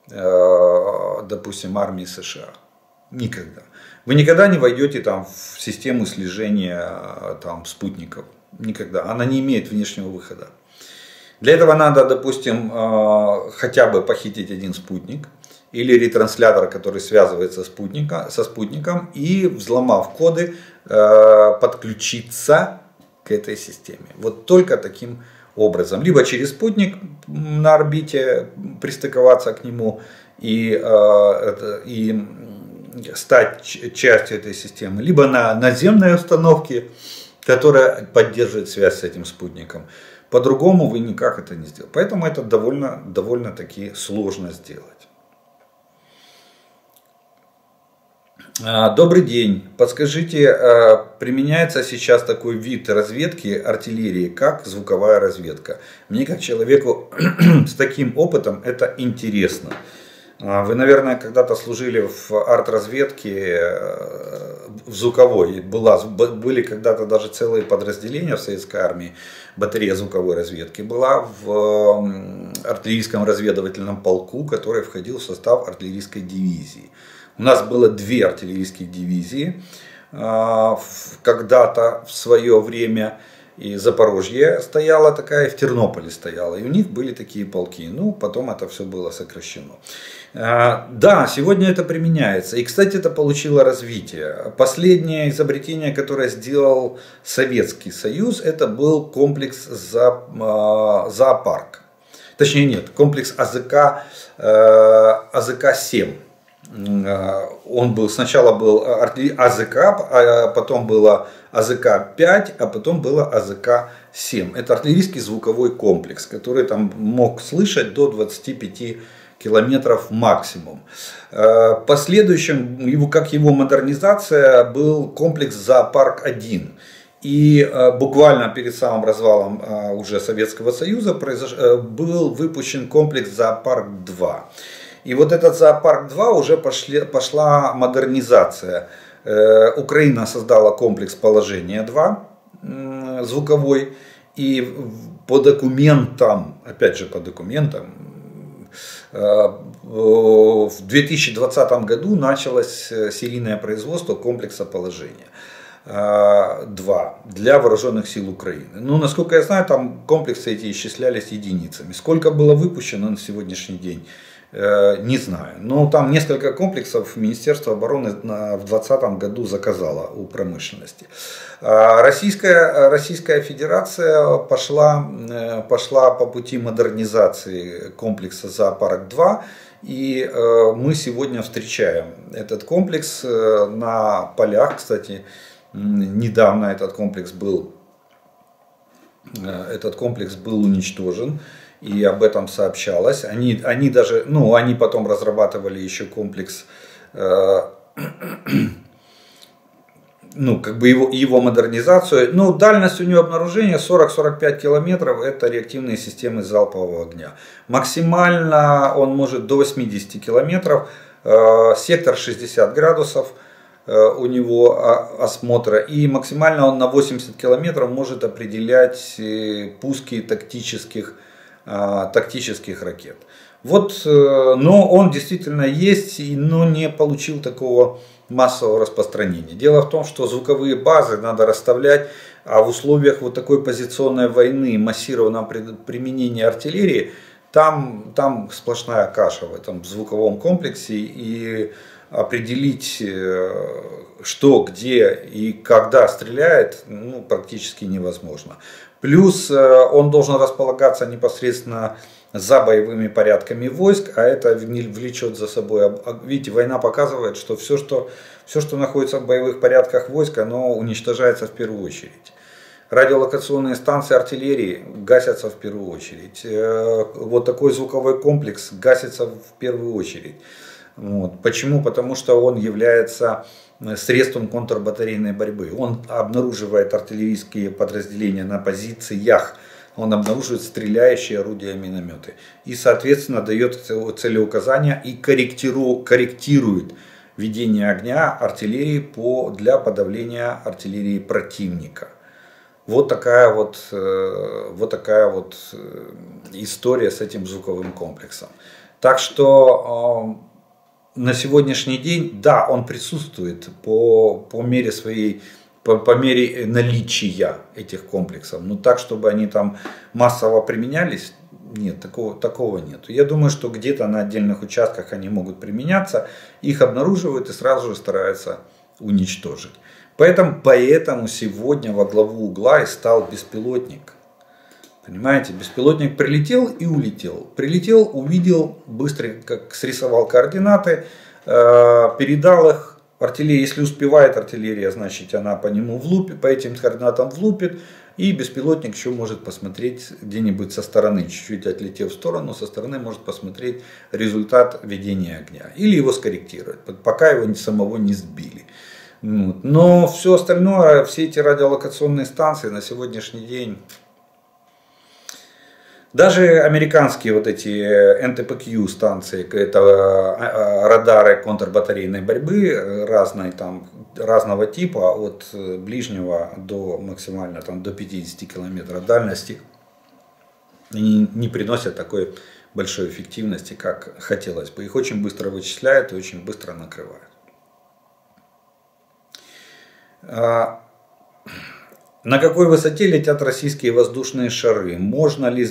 допустим, армии США. Никогда. Вы никогда не войдете там в систему слежения спутников. Никогда. Она не имеет внешнего выхода. Для этого надо, допустим, хотя бы похитить один спутник. Или ретранслятор, который связывается со спутником, и, взломав коды, подключиться к этой системе. Вот только таким образом. Либо через спутник на орбите пристыковаться к нему и стать частью этой системы. Либо на наземной установке, которая поддерживает связь с этим спутником. По-другому вы никак это не сделаете. Поэтому это довольно-таки сложно сделать. Добрый день. Подскажите, применяется сейчас такой вид разведки артиллерии, как звуковая разведка? Мне, как человеку с таким опытом, это интересно. Вы, наверное, когда-то служили в арт-разведке, в звуковой. Были когда-то даже целые подразделения в советской армии, батарея звуковой разведки была в артиллерийском разведывательном полку, который входил в состав артиллерийской дивизии. У нас было 2 артиллерийских дивизии, когда-то в свое время, и Запорожье стояла такая, и в Тернополе стояла, и у них были такие полки, ну потом это все было сокращено. Да, сегодня это применяется, и кстати это получило развитие. Последнее изобретение, которое сделал Советский Союз, это был комплекс зоопарк, точнее нет, комплекс АЗК-7. Он был, сначала был АЗК, а потом было АЗК-5, а потом было АЗК-7. Это артиллерийский звуковой комплекс, который там мог слышать до 25 километров максимум. Последующим, как его модернизация, был комплекс Зоопарк-1. И буквально перед самым развалом уже Советского Союза был выпущен комплекс Зоопарк-2. И вот этот Зоопарк-2 уже пошла модернизация. Украина создала комплекс Положение-2 звуковой. И по документам, опять же по документам, в 2020 году началось серийное производство комплекса Положение-2 для вооруженных сил Украины. Ну, насколько я знаю, там комплексы эти исчислялись единицами. Сколько было выпущено на сегодняшний день, не знаю. Но там несколько комплексов Министерство обороны в 2020 году заказало у промышленности. Российская Федерация пошла по пути модернизации комплекса Зоопарк-2. И мы сегодня встречаем этот комплекс на полях. Кстати, недавно этот комплекс был уничтожен. И об этом сообщалось. Они даже, ну, они потом разрабатывали еще комплекс, ну, как бы его модернизацию. Ну, дальность у него обнаружения 40-45 километров, это реактивные системы залпового огня. Максимально он может до 80 километров, сектор 60 градусов у него осмотра. И максимально он на 80 километров может определять пуски тактических ракет. Вот, но он действительно есть, но не получил такого массового распространения. Дело в том, что звуковые базы надо расставлять, а в условиях вот такой позиционной войны, массированного применения артиллерии, там сплошная каша в этом звуковом комплексе, и определить, что, где и когда стреляет, ну, практически невозможно. Плюс он должен располагаться непосредственно за боевыми порядками войск, а это влечет за собой, видите, война показывает, что все, что находится в боевых порядках войск, оно уничтожается в первую очередь. Радиолокационные станции артиллерии гасятся в первую очередь. Вот такой звуковой комплекс гасится в первую очередь. Вот. Почему? Потому что он является средством контрбатарейной борьбы. Он обнаруживает артиллерийские подразделения на позициях, он обнаруживает стреляющие орудия, минометы. И, соответственно, дает целеуказания и корректирует ведение огня артиллерии для подавления артиллерии противника. Вот такая вот история с этим звуковым комплексом. Так что на сегодняшний день, да, он присутствует по мере наличия этих комплексов. Но так, чтобы они там массово применялись, нет, такого нет. Я думаю, что где-то на отдельных участках они могут применяться, их обнаруживают и сразу же стараются уничтожить. Поэтому сегодня во главу угла и стал беспилотник. Понимаете, беспилотник прилетел и улетел. Прилетел, увидел, быстро как срисовал координаты, передал их артиллерии. Если успевает артиллерия, значит она по нему влупит, по этим координатам влупит И беспилотник еще может посмотреть где-нибудь со стороны, чуть-чуть отлетев в сторону, со стороны может посмотреть результат ведения огня. Или его скорректировать, пока его самого не сбили. Но все остальное, все эти радиолокационные станции на сегодняшний день, даже американские вот эти НТПК станции, это радары контрбатарейной борьбы разного типа, от ближнего до максимально до 50 километров дальности, они не приносят такой большой эффективности, как хотелось бы. Их очень быстро вычисляют и очень быстро накрывают. На какой высоте летят российские воздушные шары? Можно ли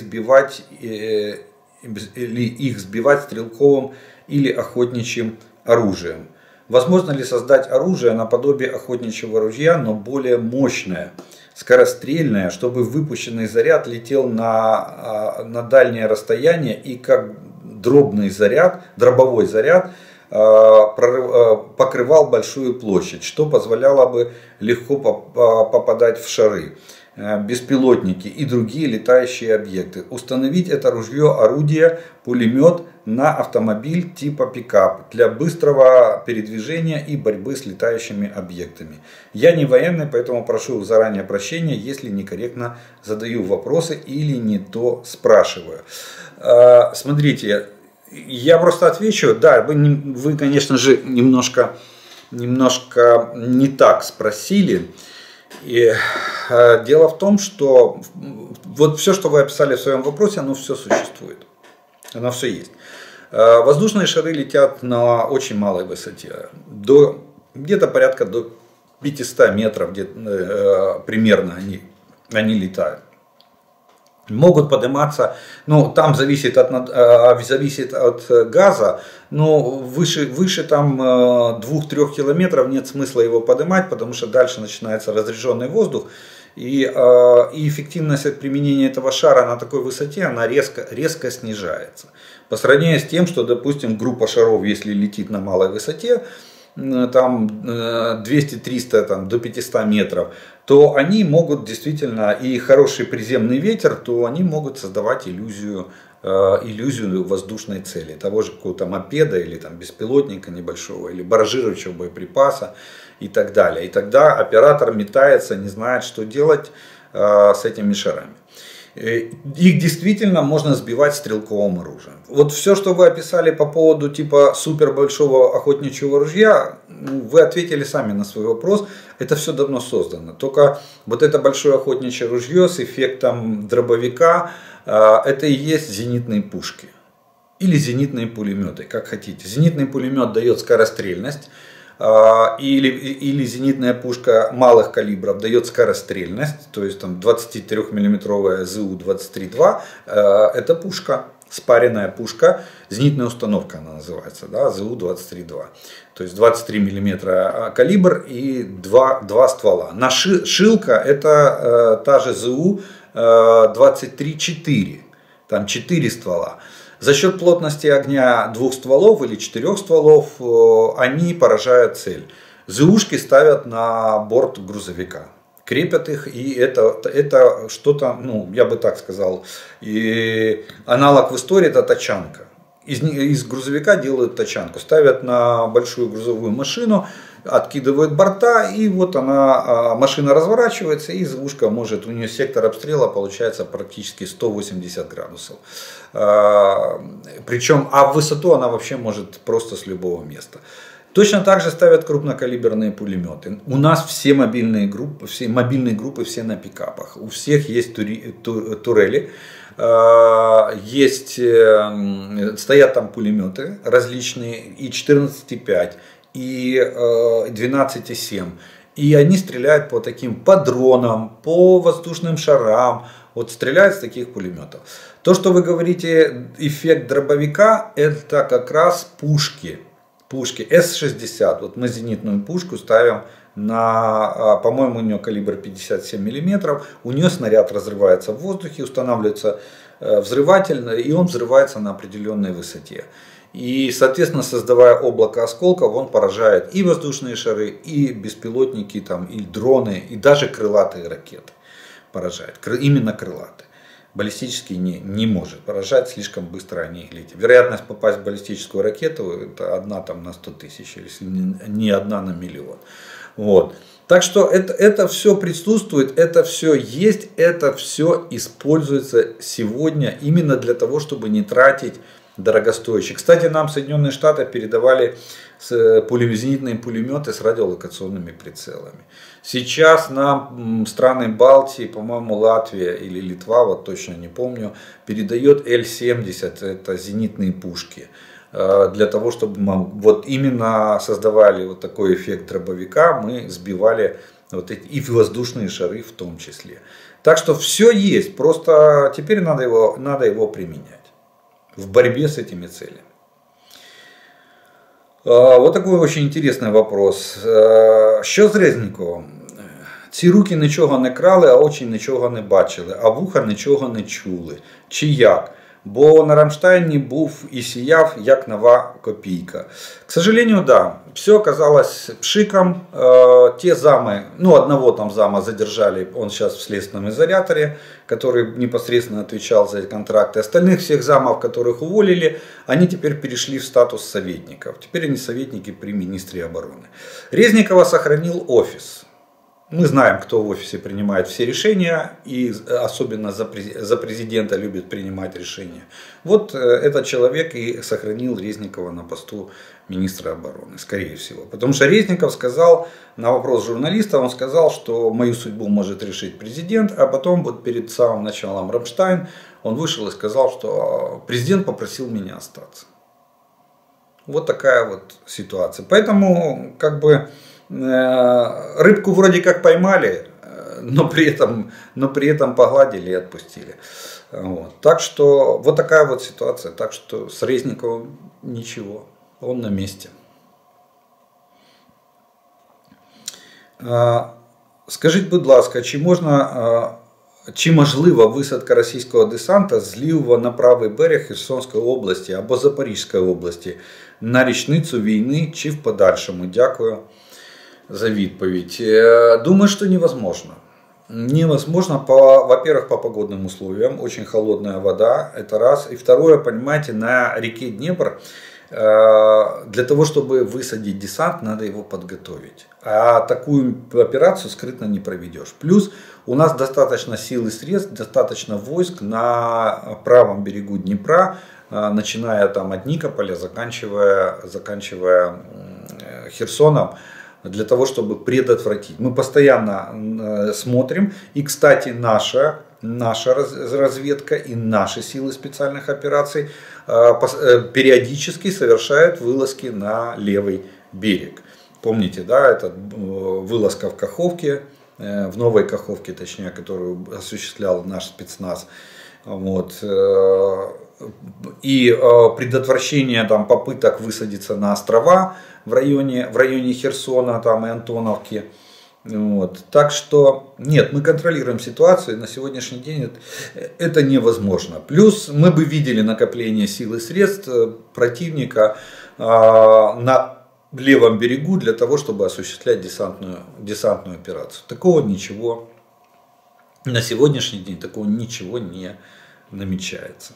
их сбивать стрелковым или охотничьим оружием? Возможно ли создать оружие наподобие охотничьего ружья, но более мощное, скорострельное, чтобы выпущенный заряд летел на дальнее расстояние и как дробовой заряд покрывал большую площадь, что позволяло бы легко попадать в шары, беспилотники и другие летающие объекты. Установить это ружье, орудие, пулемет на автомобиль типа пикап для быстрого передвижения и борьбы с летающими объектами. Я не военный, поэтому прошу заранее прощения, если некорректно задаю вопросы или не то спрашиваю. Смотрите. Я просто отвечу, да, вы, конечно же, немножко не так спросили. И дело в том, что вот все, что вы описали в своем вопросе, оно все существует. Оно все есть. Воздушные шары летят на очень малой высоте. Где-то порядка до 500 метров примерно они летают. Могут подниматься, там зависит от газа, но выше там 2-3 километров нет смысла его поднимать, потому что дальше начинается разряженный воздух, и эффективность применения этого шара на такой высоте, она резко снижается. По сравнению с тем, что, допустим, группа шаров, если летит на малой высоте, там 200-300 до 500 метров, то они могут действительно, и хороший приземный ветер, то они могут создавать иллюзию воздушной цели, того же какого-то мопеда или беспилотника небольшого, или баражирующего боеприпаса и так далее. И тогда оператор метается, не знает, что делать с этими шарами. Их действительно можно сбивать стрелковым оружием. Вот все, что вы описали по поводу типа супер большого охотничьего ружья, вы ответили сами на свой вопрос. Это все давно создано. Только вот это большое охотничье ружье с эффектом дробовика, это и есть зенитные пушки. Или зенитные пулеметы, как хотите. Зенитный пулемет дает скорострельность. Или зенитная пушка малых калибров дает скорострельность, то есть 23-мм ЗУ-23-2, это пушка, спаренная пушка, зенитная установка она называется, да, ЗУ-23-2, то есть 23 мм калибр и два ствола. Шилка это та же ЗУ-23-4, там 4 ствола. За счет плотности огня 2 стволов или 4 стволов они поражают цель. ЗУшки ставят на борт грузовика, крепят их, и это что-то, я бы так сказал, и аналог в истории это тачанка. Из грузовика делают тачанку, ставят на большую грузовую машину, откидывают борта, и вот машина разворачивается, и ЗУшка у нее сектор обстрела получается практически 180 градусов. Причем, в высоту она вообще может просто с любого места. Точно так же ставят крупнокалиберные пулеметы. У нас все мобильные группы, все на пикапах. У всех есть турели. Стоят там пулеметы различные, и 14,5, и 12,7. И они стреляют по дронам, по воздушным шарам. Вот стреляют с таких пулеметов. То, что вы говорите, эффект дробовика, это как раз пушки С-60. Вот мы зенитную пушку ставим по-моему, у нее калибр 57 мм. У нее снаряд разрывается в воздухе, устанавливается взрыватель, и он взрывается на определенной высоте. И, соответственно, создавая облако осколков, он поражает и воздушные шары, и беспилотники, и дроны, и даже крылатые ракеты. поражает. Именно крылатые. Баллистический не может поражать, слишком быстро они летят. Вероятность попасть в баллистическую ракету это 1 там, на 100 тысяч, если не 1 на миллион. Вот. Так что это все присутствует, это все есть, это все используется сегодня именно для того, чтобы не тратить дорогостоящие. Кстати, нам Соединенные Штаты передавали зенитные пулеметы с радиолокационными прицелами. Сейчас нам страны Балтии, по-моему, Латвия или Литва, вот точно не помню, передает Л-70, это зенитные пушки. Для того, чтобы мы вот именно создавали вот такой эффект дробовика, мы сбивали вот эти, и воздушные шары в том числе. Так что все есть, просто теперь надо его применять в борьбе с этими целями. Вот такой очень интересний вопрос. Що з Резніковим? Ці руки нічого не крали, а очі нічого не бачили, а вуха нічого не чули. Чи як? Бо на Рамштайні був і сіяв, як нова копійка. К сожалению, да, все оказалось пшиком. Те замы, одного там зама задержали, он сейчас в следственном изоляторе, который непосредственно отвечал за эти контракты. Остальных всех замов, которых уволили, они теперь перешли в статус советников. Теперь они советники при министре обороны. Резникова сохранил офис. Мы знаем, кто в офисе принимает все решения, и особенно за президента любит принимать решения. Вот этот человек и сохранил Резникова на посту министра обороны, скорее всего. Потому что Резников сказал, на вопрос журналиста, он сказал, что мою судьбу может решить президент, а потом вот перед самым началом Рамштайн он вышел и сказал, что президент попросил меня остаться. Вот такая вот ситуация. Поэтому как бы... Рыбку вроде как поймали, но при этом погладили и отпустили. Вот. Так что вот такая вот ситуация. Так что с Резниковым ничего, он на месте. Скажіть, будь ласка, чи можлива висадка російського десанта з лівого на правий берег Херсонської області або Запорізької області на річницю війни чи в подальшому? Дякую за відповідь. Думаю, что невозможно. Невозможно, во-первых, по погодным условиям. Очень холодная вода, это раз. И второе, понимаете, на реке Днепр для того, чтобы высадить десант, надо его подготовить. А такую операцию скрытно не проведешь. Плюс у нас достаточно сил и средств, достаточно войск на правом берегу Днепра, начиная там от Никополя, заканчивая Херсоном, для того, чтобы предотвратить. Мы постоянно смотрим. И, кстати, наша разведка и наши силы специальных операций периодически совершают вылазки на левый берег. Помните, да, это вылазка в Каховке, в Новой Каховке, точнее, которую осуществлял наш спецназ. Вот. И предотвращение там, попыток высадиться на острова в районе Херсона там, и Антоновки. Вот. Так что нет, мы контролируем ситуацию, и на сегодняшний день это невозможно. Плюс мы бы видели накопление сил и средств противника на левом берегу для того, чтобы осуществлять десантную операцию. Такого ничего на сегодняшний день такого ничего не намечается.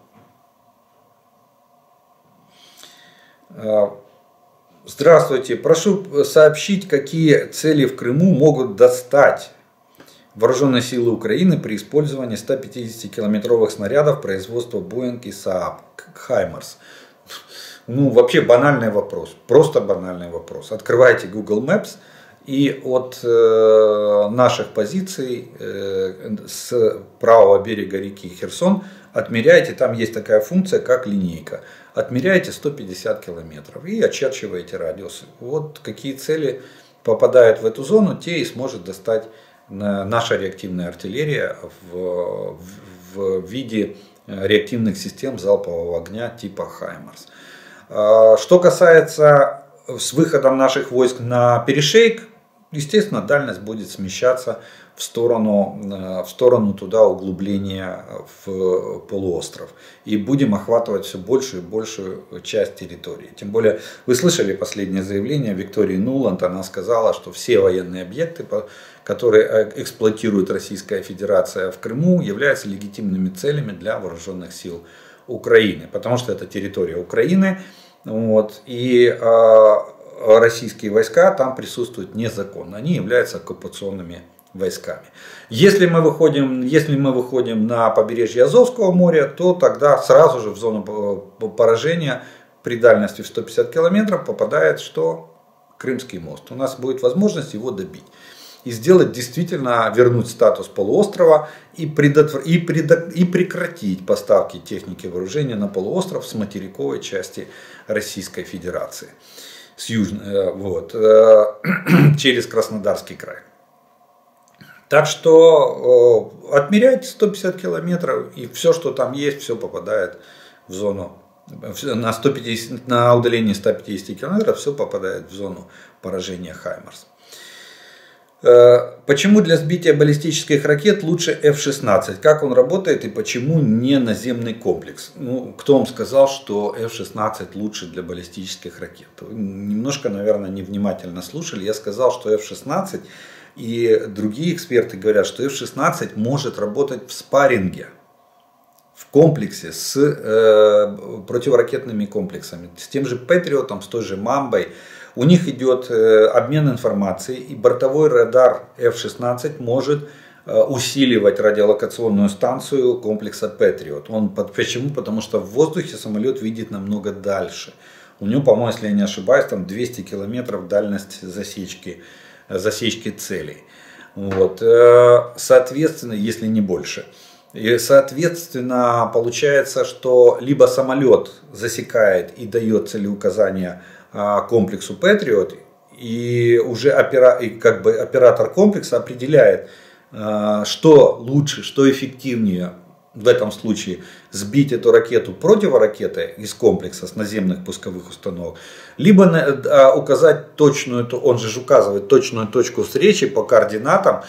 Здравствуйте, прошу сообщить, какие цели в Крыму могут достать вооруженные силы Украины при использовании 150-километровых снарядов производства Boeing и Saab Хаймарс. Вообще банальный вопрос, просто банальный вопрос. Открывайте Google Maps и от наших позиций с правого берега реки Херсон отмеряйте, там есть такая функция, как линейка. Отмеряйте 150 километров и очерчиваете радиусы. Вот какие цели попадают в эту зону, те и сможет достать наша реактивная артиллерия в виде реактивных систем залпового огня типа Хаймарс. Что касается с выходом наших войск на перешейк, естественно, дальность будет смещаться в сторону туда углубления в полуостров. И будем охватывать все большую и большую часть территории. Тем более, вы слышали последнее заявление Виктории Нуланд. Она сказала, что все военные объекты, которые эксплуатирует Российская Федерация в Крыму, являются легитимными целями для вооруженных сил Украины. Потому что это территория Украины. Вот, и российские войска там присутствуют незаконно. Они являются оккупационными войсками. Если мы выходим на побережье Азовского моря, то тогда сразу же в зону поражения при дальности в 150 километров попадает что? Крымский мост. У нас будет возможность его добить. И сделать действительно, вернуть статус полуострова и прекратить поставки техники и вооружения на полуостров с материковой части Российской Федерации. Через Краснодарский край. Так что отмеряйте 150 километров, и все, что там есть, все попадает в зону. На удалении 150 километров все попадает в зону поражения Хаймарс. Почему для сбития баллистических ракет лучше F-16? Как он работает и почему не наземный комплекс? Ну, кто вам сказал, что F-16 лучше для баллистических ракет? Вы немножко, наверное, невнимательно слушали. Я сказал, что F-16 и другие эксперты говорят, что F-16 может работать в спарринге, в комплексе с противоракетными комплексами. С тем же Патриотом, с той же Мамбой. У них идет обмен информацией, и бортовой радар F-16 может усиливать радиолокационную станцию комплекса Patriot. Почему? Потому что в воздухе самолет видит намного дальше. У него, по-моему, если я не ошибаюсь, там 200 километров дальность засечки целей. Вот. Соответственно, если не больше. И, соответственно, получается, что либо самолет засекает и дает целеуказания комплексу Patriot, и уже оператор комплекса определяет, что лучше, что эффективнее в этом случае сбить эту ракету противоракетой из комплекса с наземных пусковых установок, либо указать точную, он же указывает точную точку встречи по координатам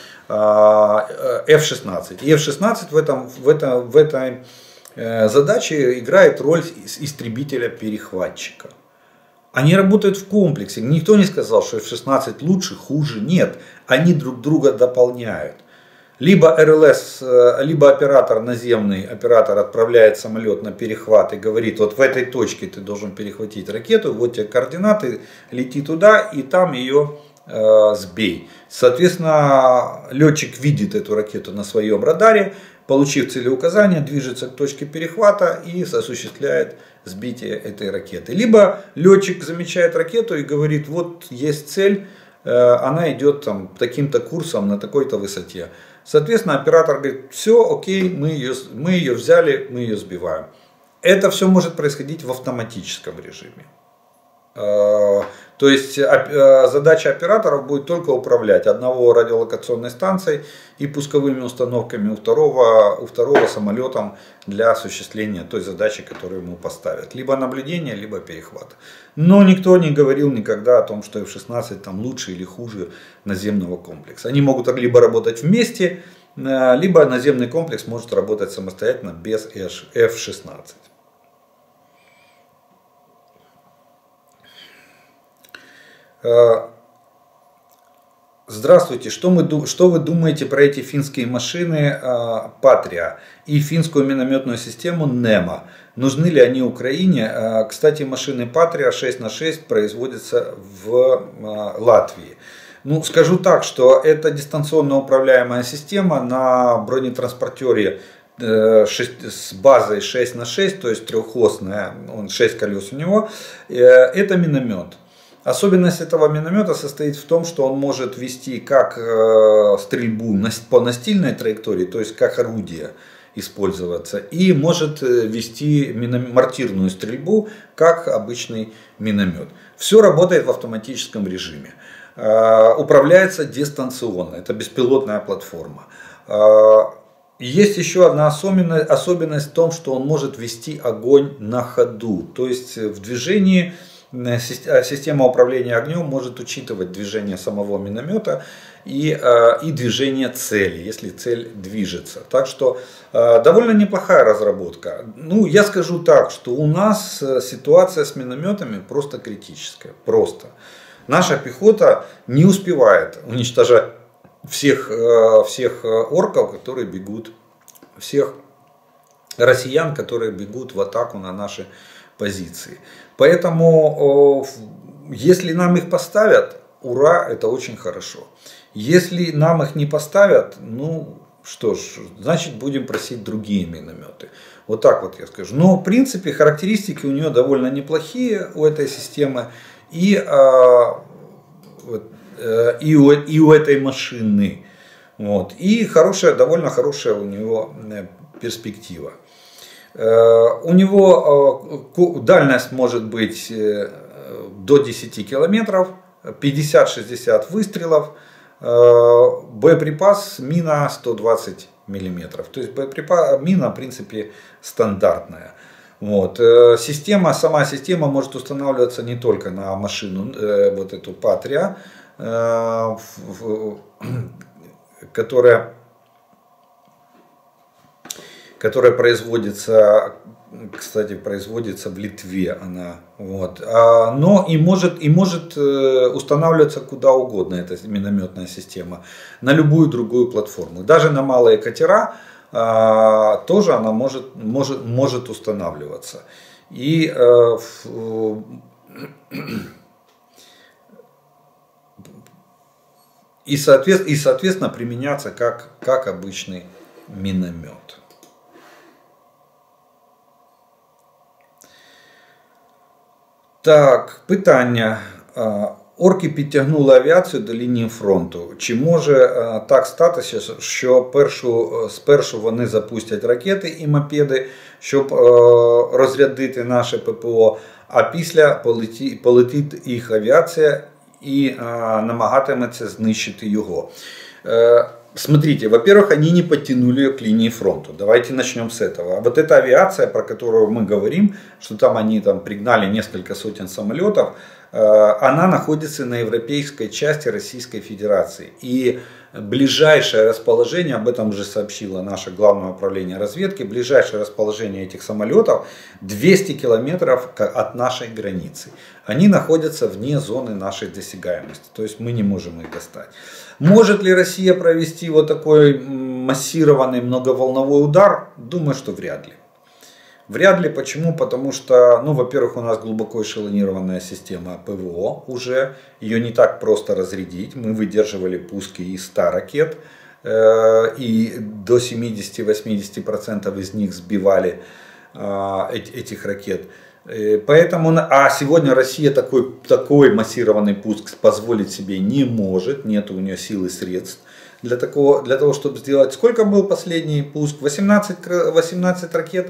F-16. И F-16 в этой задаче играет роль истребителя-перехватчика. Они работают в комплексе. Никто не сказал, что F-16 лучше, хуже. Нет. Они друг друга дополняют. Либо РЛС, либо оператор наземный, оператор отправляет самолет на перехват и говорит, вот в этой точке ты должен перехватить ракету, вот тебе координаты, лети туда и там ее сбей. Соответственно, летчик видит эту ракету на своем радаре, получив целеуказание, движется к точке перехвата и осуществляет сбитие этой ракеты. Либо летчик замечает ракету и говорит, вот есть цель, она идет там таким-то курсом на такой-то высоте. Соответственно, оператор говорит, все, окей, мы ее взяли, мы ее сбиваем. Это все может происходить в автоматическом режиме. То есть задача операторов будет только управлять одного радиолокационной станцией и пусковыми установками у второго самолетом для осуществления той задачи, которую ему поставят. Либо наблюдение, либо перехват. Но никто не говорил никогда о том, что F-16 там лучше или хуже наземного комплекса. Они могут либо работать вместе, либо наземный комплекс может работать самостоятельно без F-16. Здравствуйте, что вы думаете про эти финские машины Patria и финскую минометную систему NEMA? Нужны ли они Украине? Кстати, машины Patria 6х6 производятся в Латвии. Ну, скажу так, что это дистанционно управляемая система на бронетранспортере с базой 6х6, то есть трехосная, 6 колес у него. Это миномет. Особенность этого миномета состоит в том, что он может вести как стрельбу по настильной траектории, то есть как орудие использоваться, и может вести мортирную стрельбу как обычный миномет. Все работает в автоматическом режиме. Управляется дистанционно, это беспилотная платформа. Есть еще одна особенность в том, что он может вести огонь на ходу, то есть в движении система управления огнем может учитывать движение самого миномета и движение цели, если цель движется. Так что довольно неплохая разработка. Ну, я скажу так, что у нас ситуация с минометами просто критическая. Просто. Наша пехота не успевает уничтожать всех орков, которые бегут, всех россиян, которые бегут в атаку на наши позиции. Поэтому, если нам их поставят, ура, это очень хорошо. Если нам их не поставят, ну что ж, значит будем просить другие минометы. Вот так вот я скажу. Но в принципе характеристики у нее довольно неплохие, у этой системы. И у этой машины. Вот. И довольно хорошая у него перспектива. У него дальность может быть до 10 километров, 50-60 выстрелов, боеприпас мина 120 миллиметров. То есть мина в принципе стандартная. Вот. Сама система может устанавливаться не только на машину, вот эту Патрия, которая производится, кстати, в Литве она, вот. Но и может устанавливаться куда угодно эта минометная система, на любую другую платформу, даже на малые катера тоже она может устанавливаться. И соответственно применяться как обычный миномет. Так, питання. Орки підтягнули авіацію до лінії фронту. Чи може так статися, що спершу вони запустять ракети і мопеди, щоб розрядити наше ППО, а після полетить їх авіація і намагатиметься знищити його? Смотрите, во-первых, они не подтянули ее к линии фронта. Давайте начнем с этого. А вот эта авиация, про которую мы говорим, что там они пригнали несколько сотен самолетов, она находится на европейской части Российской Федерации. И ближайшее расположение, об этом уже сообщило наше Главное управление разведки, ближайшее расположение этих самолетов 200 километров от нашей границы. Они находятся вне зоны нашей досягаемости, то есть мы не можем их достать. Может ли Россия провести вот такой массированный многоволновой удар? Думаю, что вряд ли. Вряд ли. Почему? Потому что, во-первых, у нас глубоко эшелонированная система ПВО уже. Ее не так просто разрядить. Мы выдерживали пуски из 100 ракет. И до 70-80% из них сбивали этих ракет. Поэтому, сегодня Россия такой массированный пуск позволить себе не может. Нет у нее сил и средств для того, чтобы сделать. Сколько был последний пуск? 18 ракет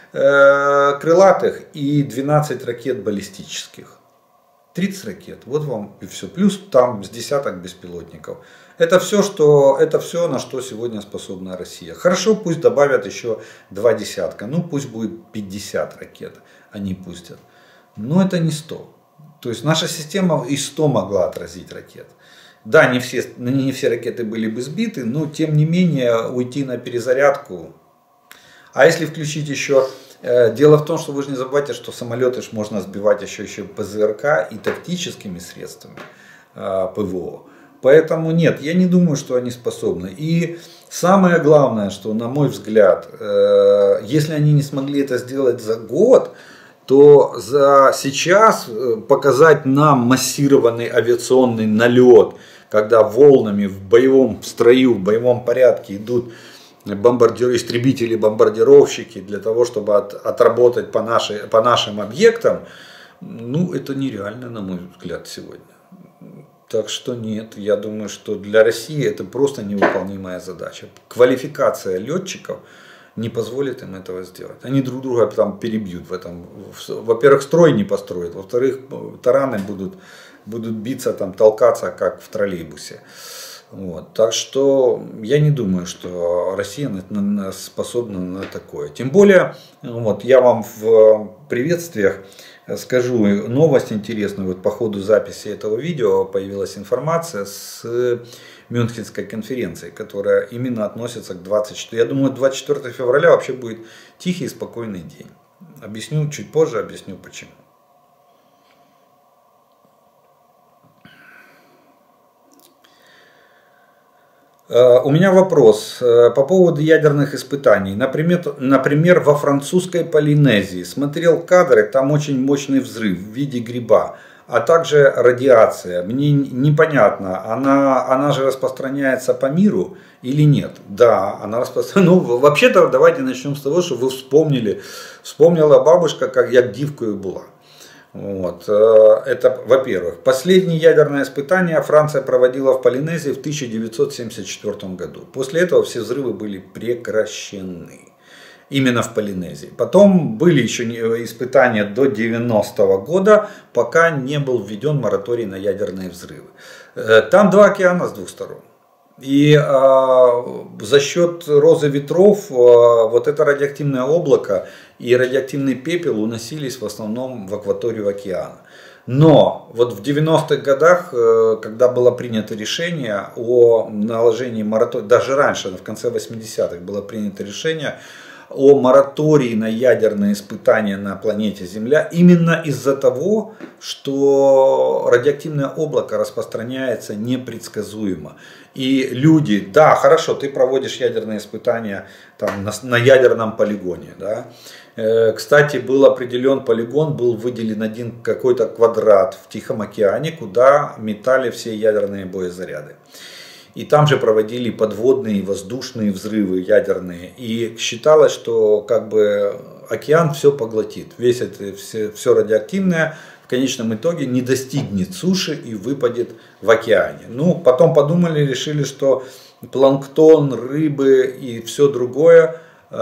крылатых и 12 ракет баллистических. 30 ракет. Вот вам и все. Плюс там с десяток беспилотников. Это все, на что сегодня способна Россия. Хорошо, пусть добавят еще 2 десятка. Пусть будет 50 ракет. Они пустят. Но это не 100. То есть наша система и 100 могла отразить ракет. Да, не все ракеты были бы сбиты, но тем не менее уйти на перезарядку. А если включить еще... Дело в том, что вы же не забывайте, что самолеты можно сбивать еще ПЗРК и тактическими средствами ПВО. Поэтому нет, я не думаю, что они способны. И самое главное, что на мой взгляд, если они не смогли это сделать за год, то сейчас показать нам массированный авиационный налет, когда волнами в боевом строю, в боевом порядке идут истребители, бомбардировщики для того, чтобы отработать по нашим объектам, это нереально, на мой взгляд, сегодня. Так что нет, я думаю, что для России это просто невыполнимая задача. Квалификация летчиков не позволит им этого сделать. Они друг друга перебьют в этом. Во-первых, строй не построят, во-вторых, тараны будут биться, толкаться, как в троллейбусе. Вот. Так что я не думаю, что Россия способна на такое. Тем более, я вам в приветствиях скажу новость интересную. Вот по ходу записи этого видео появилась информация с Мюнхенской конференции, которая именно относится к 24. Я думаю, 24 февраля вообще будет тихий и спокойный день. Объясню чуть позже, объясню почему. У меня вопрос по поводу ядерных испытаний. Например, во французской Полинезии смотрел кадры, там очень мощный взрыв в виде гриба, а также радиация. Мне непонятно, она же распространяется по миру или нет? Да, она распространяется. Ну, вообще-то, давайте начнем с того, что вы вспомнила бабушка, как я дивкою была. Вот. Это, во-первых. Последнее ядерное испытание Франция проводила в Полинезии в 1974 году. После этого все взрывы были прекращены. Именно в Полинезии. Потом были еще испытания до 90-го года, пока не был введен мораторий на ядерные взрывы. Там два океана с двух сторон. И за счет розы ветров вот это радиоактивное облако и радиоактивный пепел уносились в основном в акваторию океана. Но вот в 90-х годах, когда было принято решение о наложении моратория, даже раньше, в конце 80-х было принято решение о моратории на ядерные испытания на планете Земля именно из-за того, что радиоактивное облако распространяется непредсказуемо. И люди, да, хорошо, ты проводишь ядерные испытания там, на ядерном полигоне. Да? Кстати, был определен полигон, был выделен один какой-то квадрат в Тихом океане, куда метали все ядерные боезаряды. И там же проводили подводные и воздушные взрывы ядерные. И считалось, что как бы океан все поглотит. Весь это, все радиоактивное в конечном итоге не достигнет суши и выпадет в океане. Ну, потом подумали, решили, что планктон, рыбы и все другое,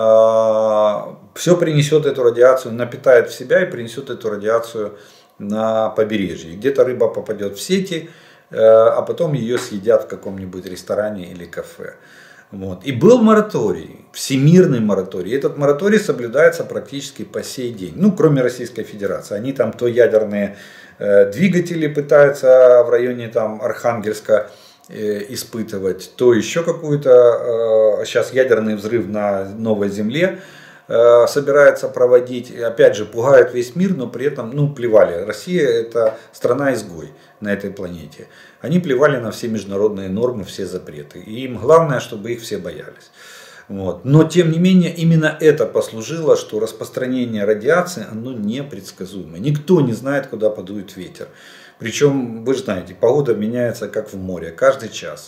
все принесет эту радиацию, напитает в себя и принесет эту радиацию на побережье. Где-то рыба попадет в сети, а потом ее съедят в каком-нибудь ресторане или кафе. Вот. И был мораторий, всемирный мораторий. Этот мораторий соблюдается практически по сей день. Ну, кроме Российской Федерации. Они там то ядерные двигатели пытаются в районе там, Архангельска испытывать, то еще какую-то, сейчас ядерный взрыв на Новой Земле собирается проводить. Опять же, пугают весь мир, но при этом, ну, плевали. Россия это страна-изгой на этой планете. Они плевали на все международные нормы, все запреты. И им главное, чтобы их все боялись. Вот. Но, тем не менее, именно это послужило, что распространение радиации, оно непредсказуемо. Никто не знает, куда подует ветер. Причем, вы же знаете, погода меняется как в море, каждый час.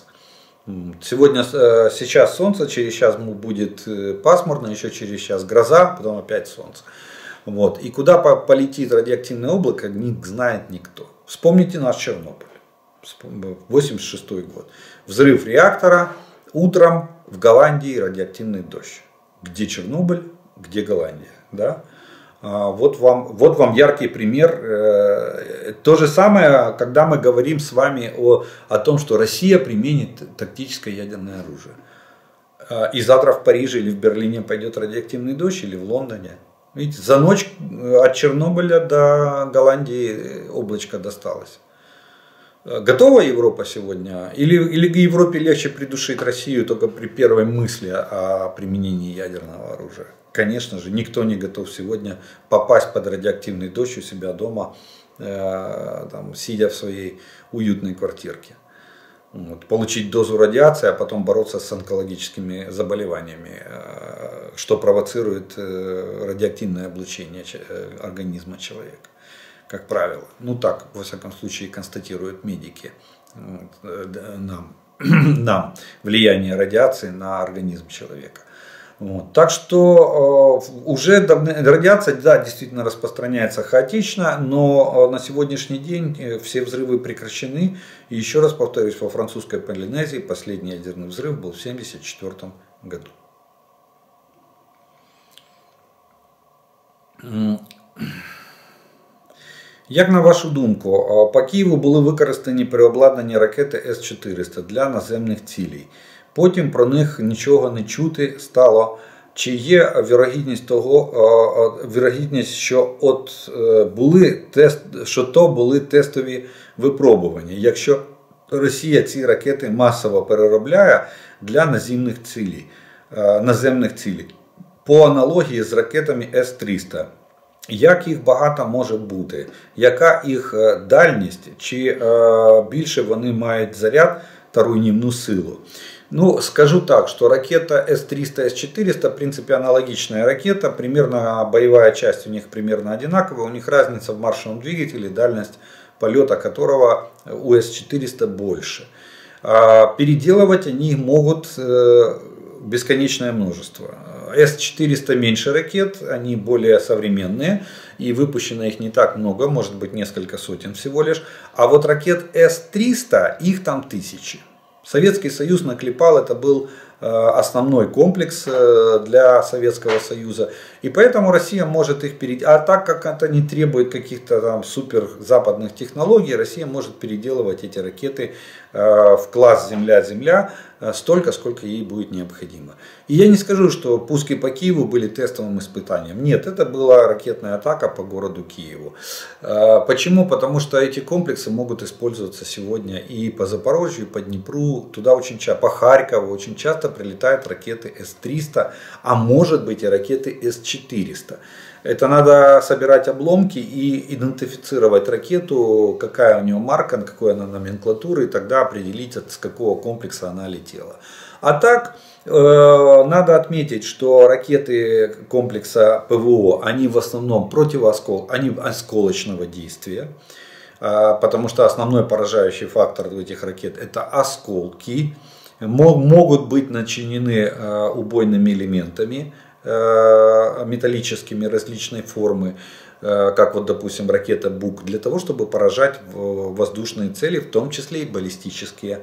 Сейчас солнце, через час будет пасмурно, еще через час гроза, потом опять солнце. Вот. И куда полетит радиоактивное облако, не знает никто. Вспомните наш Чернобыль, 1986 год. Взрыв реактора, утром в Голландии радиоактивный дождь. Где Чернобыль, где Голландия. Да? Вот вам яркий пример. То же самое, когда мы говорим с вами о том, что Россия применит тактическое ядерное оружие. И завтра в Париже или в Берлине пойдет радиоактивный дождь, или в Лондоне. Видите, за ночь от Чернобыля до Голландии облачко досталось. Готова Европа сегодня? Или Европе легче придушить Россию только при первой мысли о применении ядерного оружия? Конечно же, никто не готов сегодня попасть под радиоактивный дождь у себя дома, там, сидя в своей уютной квартирке. Вот, получить дозу радиации, а потом бороться с онкологическими заболеваниями, что провоцирует радиоактивное облучение организма человека, как правило. Ну так, во всяком случае, констатируют медики нам влияние радиации на организм человека. Вот. Так что уже радиация, да, действительно распространяется хаотично, но на сегодняшний день все взрывы прекращены. И еще раз повторюсь, во французской Полинезии последний ядерный взрыв был в 1974 году. Як на вашу думку, по Києву були використані переобладнані ракети С-400 для наземних цілей. Потім про них нічого не чути стало. чи є вірогідність, що то були тестові випробування, якщо Росія ці ракети масово переробляє для наземних цілей, по аналогії з ракетами С-300. Як їх багато може бути? Яка їх дальність? Чи більше вони мають заряд та руйнівну силу? Ну, скажу так, что ракета С-300, С-400, в принципе, аналогичная ракета. Примерно боевая часть у них примерно одинаковая. У них разница в маршевом двигателе, дальность полета которого у С-400 больше. Переделывать они могут бесконечное множество. С-400 меньше ракет, они более современные, и выпущено их не так много, может быть несколько сотен всего лишь. А вот ракет С-300, их там тысячи. Советский Союз наклепал, это был основной комплекс для Советского Союза. И поэтому Россия может их переделать. А так как это не требует каких-то там супер западных технологий, Россия может переделывать эти ракеты в класс Земля-Земля столько, сколько ей будет необходимо. И я не скажу, что пуски по Киеву были тестовым испытанием. Нет, это была ракетная атака по городу Киеву. Почему? Потому что эти комплексы могут использоваться сегодня и по Запорожью, и по Днепру, туда очень часто, по Харькову очень часто прилетают ракеты С-300, а может быть и ракеты С-400. Это надо собирать обломки и идентифицировать ракету, какая у нее марка, какой она номенклатуры, и тогда определить, с какого комплекса она летела. А так, надо отметить, что ракеты комплекса ПВО, они в основном они осколочного действия, потому что основной поражающий фактор этих ракет это осколки, могут быть начинены убойными элементами, металлическими различной формы, как вот допустим ракета БУК, для того чтобы поражать воздушные цели, в том числе и баллистические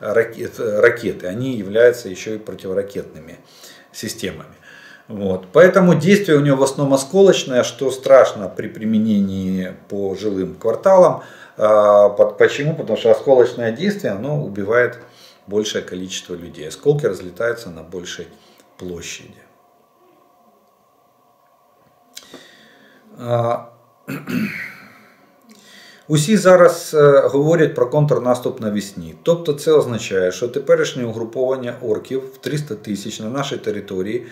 ракеты. Они являются еще и противоракетными системами. Вот. Поэтому действие у него в основном осколочное, что страшно при применении по жилым кварталам. Почему? Потому что осколочное действие оно убивает большее количество людей. Осколки разлетаются на большей площади. Усі зараз говорять про контрнаступ навесні. Тобто це означає, що теперішнє угруповання орків в 300 тисяч на нашій території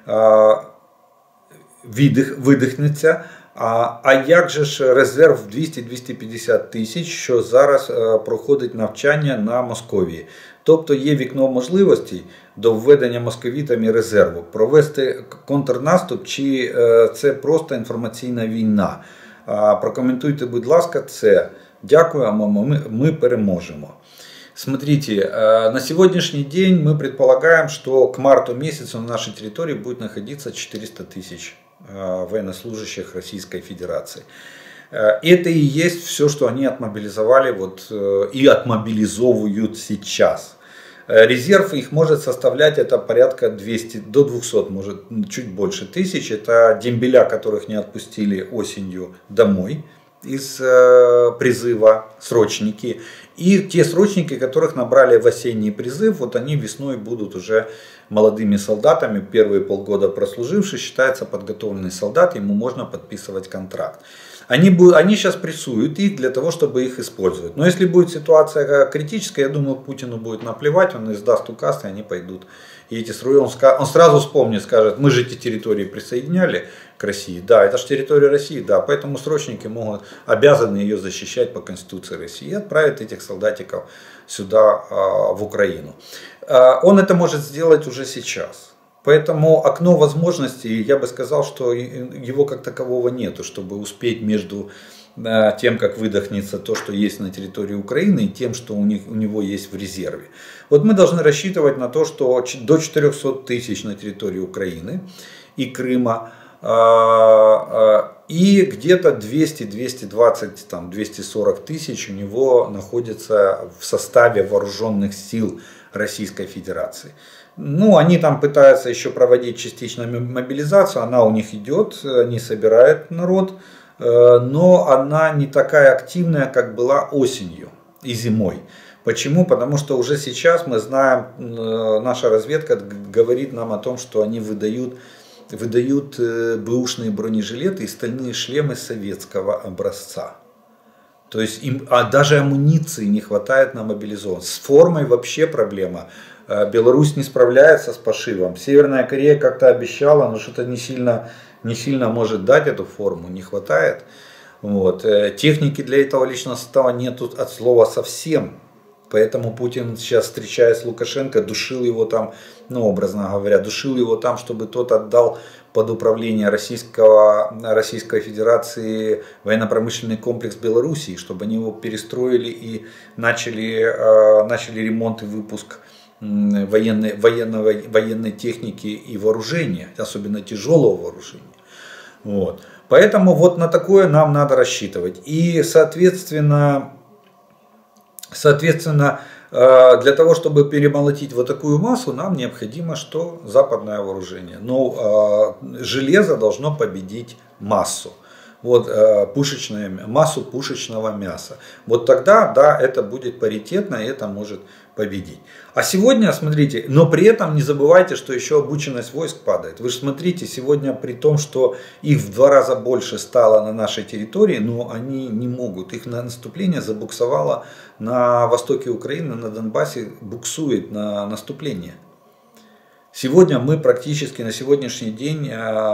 видихнеться. А як же ж резерв в 200-250 тисяч, що зараз проходить навчання на Московії? Тобто є вікно можливостей до введення московітами резерву, провести контрнаступ, чи це просто інформаційна війна? Прокомментуйте, будь ласка, це. Дякую, мы переможемо. Смотрите, на сегодняшний день мы предполагаем, что к марту месяцу на нашей территории будет находиться 400 тысяч военнослужащих Российской Федерации. Это и есть все, что они отмобилизовали и отмобилизовывают сейчас. Резерв их может составлять это порядка 200 до 200, может чуть больше тысяч. Это дембеля, которых не отпустили осенью домой из призыва, срочники. И те срочники, которых набрали в осенний призыв, вот они весной будут уже молодыми солдатами, первые полгода прослужившие, считается подготовленный солдат, ему можно подписывать контракт. Они сейчас прессуют их для того, чтобы их использовать. Но если будет ситуация критическая, я думаю, Путину будет наплевать, он издаст указ, и они пойдут. И эти он сразу вспомнит, скажет, мы же эти территории присоединяли к России. Да, это же территория России, да, поэтому срочники обязаны ее защищать по Конституции России и отправят этих солдатиков сюда, в Украину. Он это может сделать уже сейчас. Поэтому окно возможностей, я бы сказал, что его как такового нету, чтобы успеть между тем, как выдохнется то, что есть на территории Украины, и тем, что у него есть в резерве. Вот мы должны рассчитывать на то, что до 400 тысяч на территории Украины и Крыма, и где-то 200, 220, 240 тысяч у него находится в составе вооруженных сил Российской Федерации. Ну, они там пытаются еще проводить частичную мобилизацию, она у них идет, они собирают народ, но она не такая активная, как была осенью и зимой. Почему? Потому что уже сейчас мы знаем, наша разведка говорит нам о том, что они выдают бэушные бронежилеты и стальные шлемы советского образца. То есть даже амуниции не хватает на мобилизованных. С формой вообще проблема. Беларусь не справляется с пошивом. Северная Корея как-то обещала, но что-то не сильно может дать эту форму, не хватает. Вот. Техники для этого личного состава нету от слова совсем. Поэтому Путин сейчас, встречаясь с Лукашенко, душил его там, образно говоря, душил его там, чтобы тот отдал под управление Российской Федерации военно-промышленный комплекс Белоруссии, чтобы они его перестроили и начали ремонт и выпуск военной техники и вооружения, особенно тяжелого вооружения. Вот. Поэтому вот на такое нам надо рассчитывать. И соответственно, для того, чтобы перемолотить вот такую массу, нам необходимо что? Западное вооружение. Но железо должно победить массу. Вот массу пушечного мяса. Вот тогда, да, это будет паритетно, и это может победить. А сегодня, смотрите, но при этом не забывайте, что еще обученность войск падает. Вы же смотрите, сегодня при том, что их в 2 раза больше стало на нашей территории, но они не могут. Их наступление забуксовало на востоке Украины, на Донбассе, буксует на наступление. Сегодня мы практически на сегодняшний день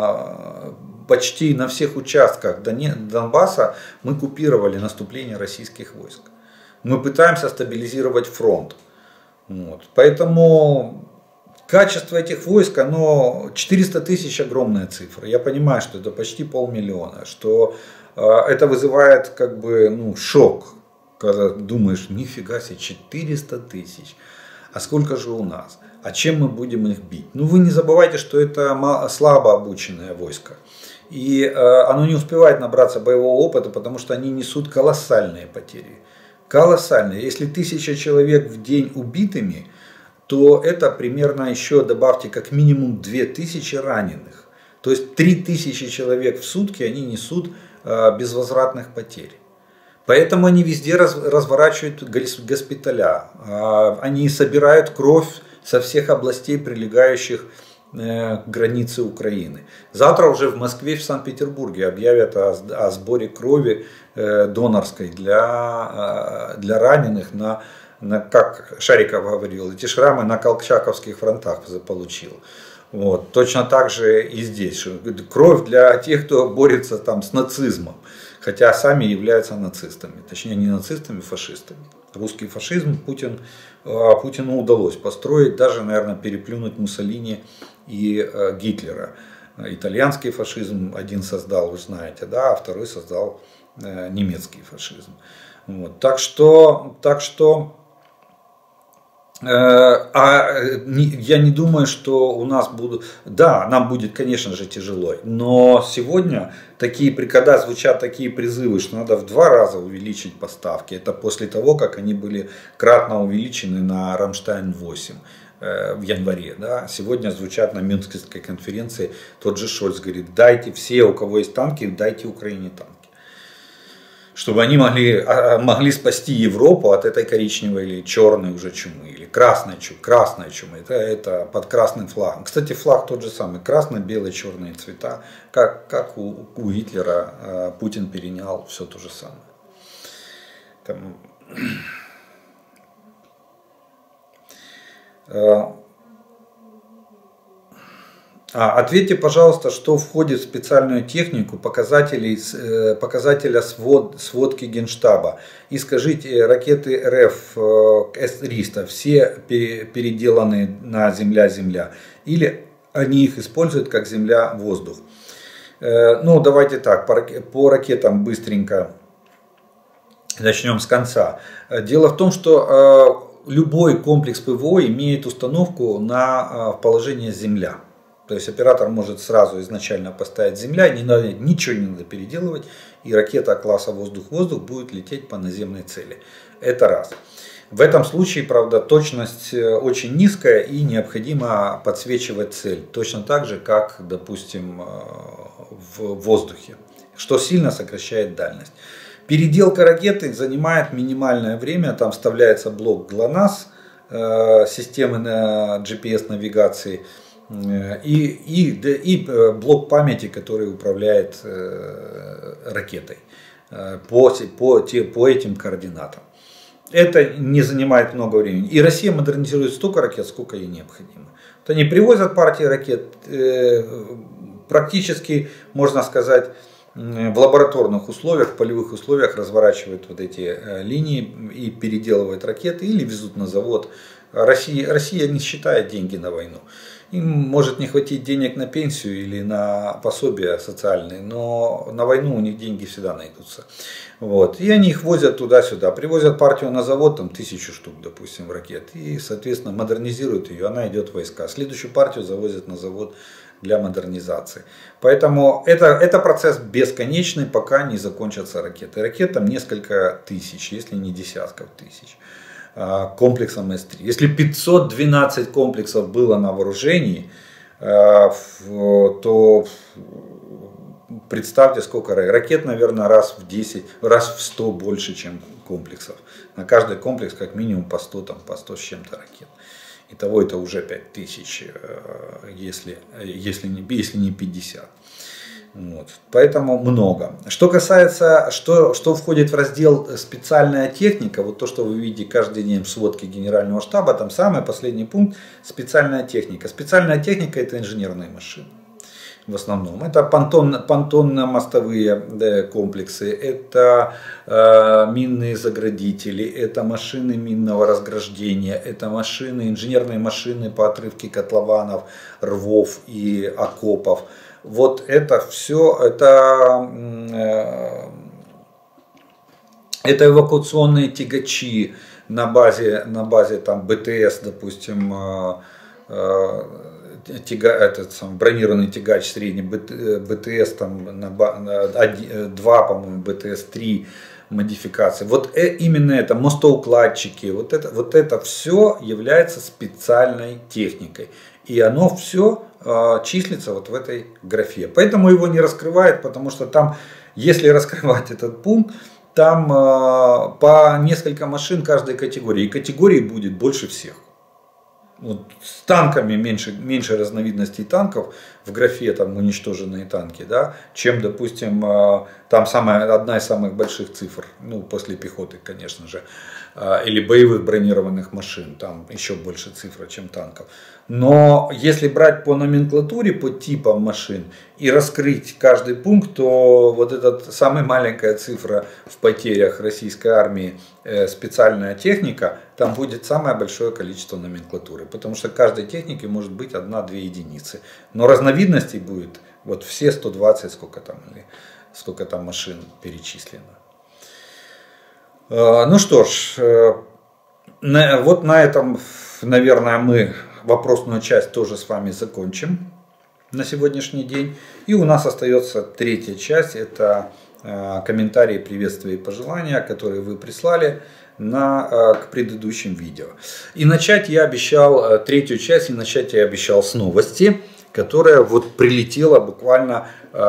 почти на всех участках Донбасса мы купировали наступление российских войск. Мы пытаемся стабилизировать фронт. Вот. Поэтому качество этих войск, 400 тысяч огромная цифра. Я понимаю, что это почти 500 000, что это вызывает шок, когда думаешь, нифига себе, 400 тысяч. А сколько же у нас? А чем мы будем их бить? Вы не забывайте, что это слабо обученное войско. И оно не успевает набраться боевого опыта, потому что они несут колоссальные потери. Колоссальные. Если 1000 человек в день убитыми, то это примерно еще добавьте как минимум 2000 раненых. То есть 3000 человек в сутки они несут безвозвратных потерь. Поэтому они везде разворачивают госпиталя. Они собирают кровь со всех областей, прилегающих к границе Украины. Завтра уже в Москве, в Санкт-Петербурге объявят о сборе крови донорской для раненых, как Шариков говорил, эти шрамы на колчаковских фронтах получил. Вот. Точно так же и здесь. Кровь для тех, кто борется там с нацизмом, хотя сами являются нацистами. Точнее, не нацистами, а фашистами. Русский фашизм Путину удалось построить, даже, наверное, переплюнуть Муссолини и Гитлера. Итальянский фашизм один создал, вы знаете, да, а второй создал немецкий фашизм. Вот. Так что я не думаю, что у нас будут... Да, нам будет, конечно же, тяжело. Но сегодня когда звучат такие призывы, что надо в 2 раза увеличить поставки. Это после того, как они были кратно увеличены на Рамштайн-8 в январе. Да? Сегодня звучат на Мюнхенской конференции. Тот же Шольц говорит, дайте все, у кого есть танки, дайте Украине танки. Чтобы они могли спасти Европу от этой коричневой или черной уже чумы, или красной чумы. Это под красным флагом. Кстати, флаг тот же самый, красно-белые, черные цвета, как у Гитлера. Путин перенял все то же самое. Ответьте, пожалуйста, что входит в специальную технику показателя сводки Генштаба. И скажите, ракеты РФ С-300 все переделаны на Земля-Земля? Или они их используют как Земля-воздух? Давайте так, по ракетам быстренько начнем с конца. Дело в том, что любой комплекс ПВО имеет установку на положение Земля. То есть оператор может сразу изначально поставить Земля, ничего не надо переделывать, и ракета класса воздух-воздух будет лететь по наземной цели. Это раз. В этом случае, правда, точность очень низкая и необходимо подсвечивать цель. Точно так же, как, допустим, в воздухе, что сильно сокращает дальность. Переделка ракеты занимает минимальное время, там вставляется блок ГЛОНАСС, системы GPS-навигации, и блок памяти, который управляет ракетой по этим координатам. Это не занимает много времени. И Россия модернизирует столько ракет, сколько ей необходимо. Вот они привозят партии ракет, практически, можно сказать, в лабораторных условиях, в полевых условиях разворачивают вот эти линии и переделывают ракеты или везут на завод. Россия не считает деньги на войну. Им может не хватить денег на пенсию или на пособия социальные, но на войну у них деньги всегда найдутся. Вот. И они их возят туда-сюда, привозят партию на завод, там 1000 штук, допустим, ракет, и, соответственно, модернизируют ее, она идет в войска. Следующую партию завозят на завод для модернизации. Поэтому это процесс бесконечный, пока не закончатся ракеты. Ракет там несколько тысяч, если не десятков тысяч. Комплексом С-3. Если 512 комплексов было на вооружении, то представьте, сколько ракет, наверное, раз в 10, раз в 100 больше, чем комплексов. На каждый комплекс как минимум по 100 с чем-то ракет. Итого это уже 5000, если не 50. Вот. Поэтому много. Что касается, что входит в раздел специальная техника, вот то, что вы видите каждый день в сводке Генерального штаба, там самый последний пункт – специальная техника. Специальная техника – это инженерные машины. В основном. Это понтонно-мостовые комплексы, это минные заградители, это машины минного разграждения, это инженерные машины по отрывке котлованов, рвов и окопов. Вот это все, это эвакуационные тягачи на базе там БТС, допустим, бронированный тягач средний БТС, там, 2, по-моему, БТС-3 модификации. Вот именно это, мостоукладчики, вот это все является специальной техникой. И оно все числится вот в этой графе. Поэтому его не раскрывают, потому что там, если раскрывать этот пункт, там по несколько машин каждой категории. И категорий будет больше всех. Вот с танками меньше разновидностей танков в графе там уничтоженные танки, да, чем, допустим, там одна из самых больших цифр, ну, после пехоты, конечно же, или боевых бронированных машин, там еще больше цифра, чем танков. Но если брать по номенклатуре, по типам машин и раскрыть каждый пункт, то вот эта самая маленькая цифра в потерях российской армии, специальная техника, там будет самое большое количество номенклатуры. Потому что каждой технике может быть 1-2 единицы. Но разновидностей будет вот все 120, сколько там машин перечислено. Ну что ж, вот на этом, наверное, мы вопросную часть тоже с вами закончим на сегодняшний день. И у нас остается третья часть, это комментарии, приветствия и пожелания, которые вы прислали к предыдущим видео. И начать я обещал, третью часть, с новости, которая вот прилетела буквально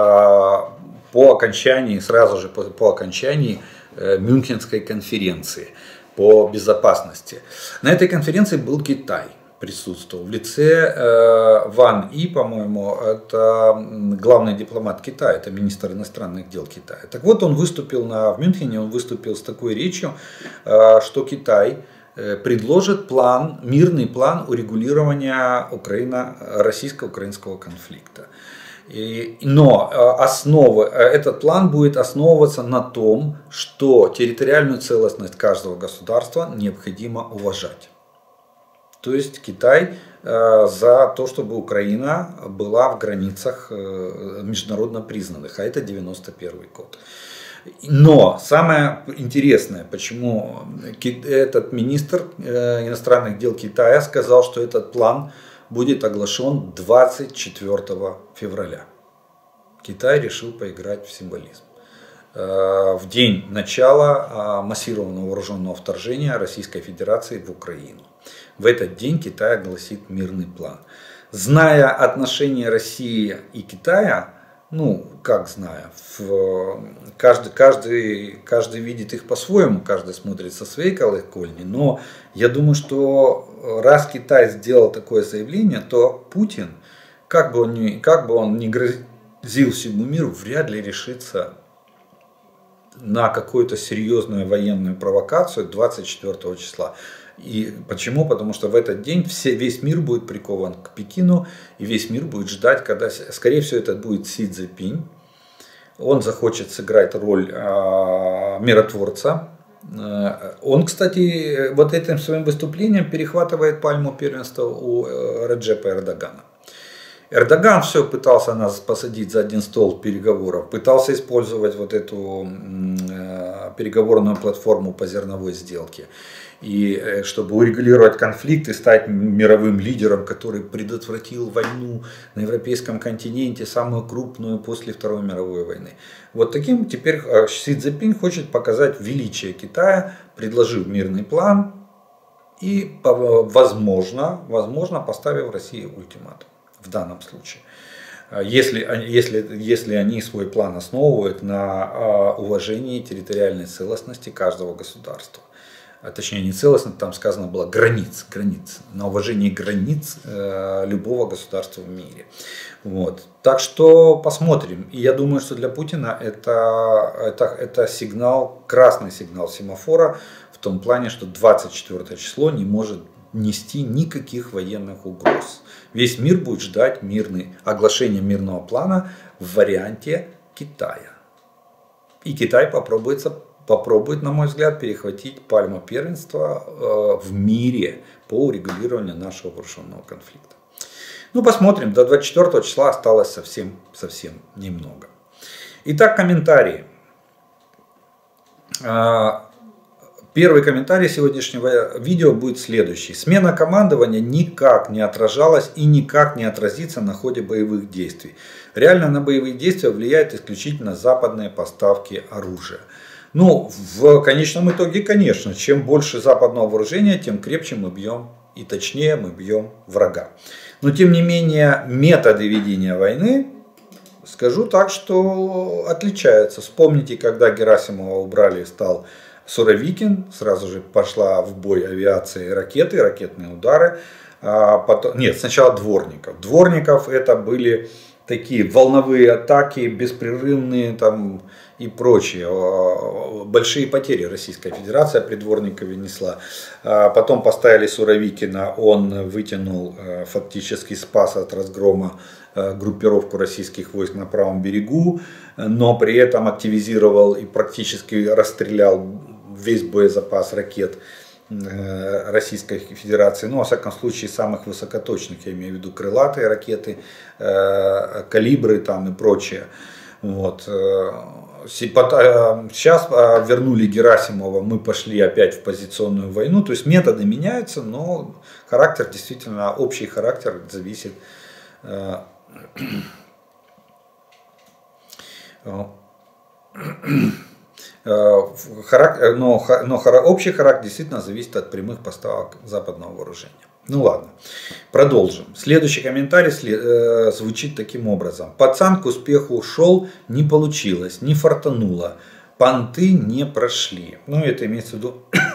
сразу же по окончании Мюнхенской конференции по безопасности. На этой конференции был Китай. Присутствовал в лице Ван И, по-моему, это главный дипломат Китая, это министр иностранных дел Китая. Так вот, он выступил в Мюнхене, он выступил с такой речью, что Китай предложит мирный план урегулирования российско-украинского конфликта. Но этот план будет основываться на том, что территориальную целостность каждого государства необходимо уважать. То есть Китай за то, чтобы Украина была в границах международно признанных, а это 91 год. Но самое интересное, почему этот министр иностранных дел Китая сказал, что этот план будет оглашен 24 февраля. Китай решил поиграть в символизм. В день начала массированного вооруженного вторжения Российской Федерации в Украину. В этот день Китай огласит мирный план. Зная отношения России и Китая, ну, как знаю, каждый видит их по-своему, каждый смотрит со своей колокольни, но я думаю, что раз Китай сделал такое заявление, то Путин, как бы он ни грозил всему миру, вряд ли решится на какую-то серьезную военную провокацию 24 числа. И почему? Потому что в этот день весь мир будет прикован к Пекину, и весь мир будет ждать, когда, скорее всего, это будет Си Цзиньпинь. Он захочет сыграть роль миротворца. Он, кстати, вот этим своим выступлением перехватывает пальму первенства у Реджепа Эрдогана. Эрдоган все пытался нас посадить за один стол переговоров, пытался использовать вот эту переговорную платформу по зерновой сделке. И чтобы урегулировать конфликт и стать мировым лидером, который предотвратил войну на европейском континенте, самую крупную после Второй мировой войны. Вот таким теперь Си Цзиньпинь хочет показать величие Китая, предложив мирный план и, возможно, поставив России ультиматум в данном случае. Если они свой план основывают на уважении территориальной целостности каждого государства. Точнее, не целостно, там сказано было границ, на уважении границ любого государства в мире. Вот. Так что посмотрим. И я думаю, что для Путина это сигнал, красный сигнал семафора, в том плане, что 24 число не может нести никаких военных угроз. Весь мир будет ждать оглашения мирного плана в варианте Китая. И Китай попробует, на мой взгляд, перехватить пальму первенства в мире по урегулированию нашего вооруженного конфликта. Ну, посмотрим, до 24 числа осталось совсем немного. Итак, комментарии. Первый комментарий сегодняшнего видео будет следующий. Смена командования никак не отражалась и никак не отразится на ходе боевых действий. Реально на боевые действия влияют исключительно западные поставки оружия. Ну, в конечном итоге, конечно, чем больше западного вооружения, тем крепче мы бьем и точнее мы бьем врага. Но тем не менее, методы ведения войны, скажу так, что отличаются. Вспомните, когда Герасимова убрали, стал Суровикин, сразу же пошла в бой авиация и ракеты, ракетные удары. Нет, сначала Дворников. Дворников это были такие волновые атаки, беспрерывные там и прочее. Большие потери Российская Федерация при Дворникове несла. Потом поставили Суровикина, он вытянул, фактически спас от разгрома группировку российских войск на правом берегу, но при этом активизировал и практически расстрелял весь боезапас ракет Российской Федерации, ну, во всяком случае, самых высокоточных, я имею в виду крылатые ракеты, калибры там и прочее. Вот. Сейчас вернули Герасимова, мы пошли опять в позиционную войну, то есть методы меняются, но характер, действительно, общий характер зависит. Общий характер действительно зависит от прямых поставок западного вооружения. Ну ладно, продолжим. Следующий комментарий звучит таким образом. Пацан к успеху шел, не получилось, не фартануло, понты не прошли. Ну это имеется в виду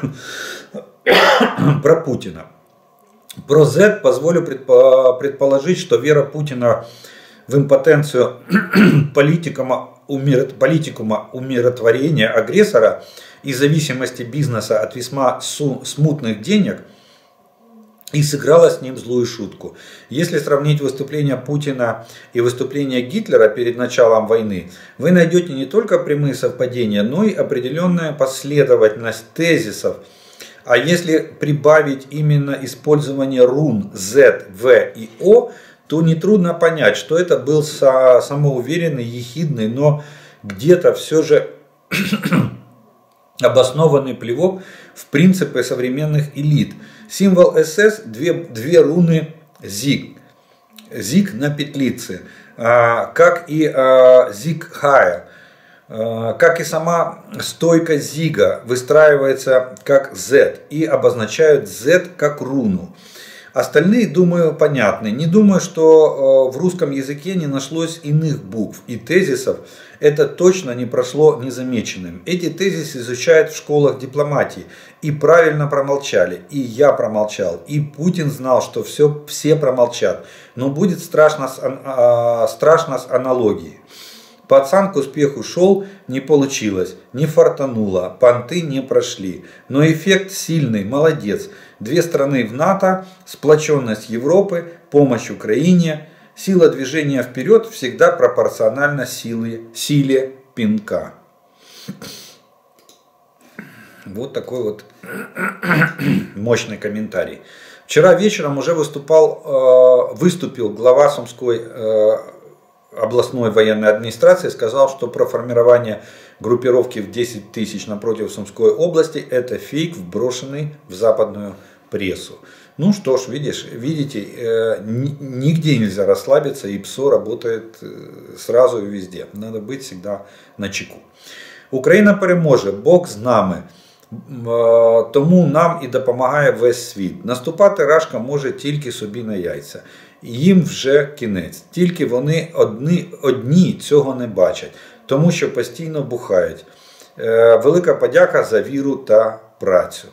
про Путина. Про Z позволю предположить, что вера Путина в импотенцию политикума умиротворения агрессора и зависимости бизнеса от весьма смутных денег и сыграла с ним злую шутку. Если сравнить выступление Путина и выступление Гитлера перед началом войны, вы найдете не только прямые совпадения, но и определенная последовательность тезисов. А если прибавить именно использование рун Z, V и O, то нетрудно понять, что это был самоуверенный, ехидный, но где-то все же обоснованный плевок в принципы современных элит. Символ СС две руны ЗИГ. ЗИГ на петлице, как и ЗИГ-Хая. Как и сама стойка ЗИГа выстраивается как Z и обозначают Z как руну. Остальные, думаю, понятны. Не думаю, что в русском языке не нашлось иных букв и тезисов. Это точно не прошло незамеченным. Эти тезисы изучают в школах дипломатии. И правильно промолчали. И я промолчал. И Путин знал, что все промолчат. Но будет страшно с аналогией. Пацан к успеху шел, не получилось, не фартануло, понты не прошли. Но эффект сильный, молодец. Две страны в НАТО, сплоченность Европы, помощь Украине, сила движения вперед всегда пропорциональна силе пинка. Вот такой вот мощный комментарий. Вчера вечером уже выступил глава Сумской областной военной администрации, сказал, что про формирование группировки в 10 тысяч напротив Сумской области – это фейк, вброшенный в западную прессу. Ну что ж, видите, нигде нельзя расслабиться, и ПСО работает сразу и везде. Надо быть всегда начеку. Україна переможе, Бог з нами. Тому нам і допомагає весь світ. Наступати Рашка може тільки собі на яйця. Їм вже кінець. Тільки вони одні цього не бачать, тому що постійно бухають. Велика подяка за віру та працю.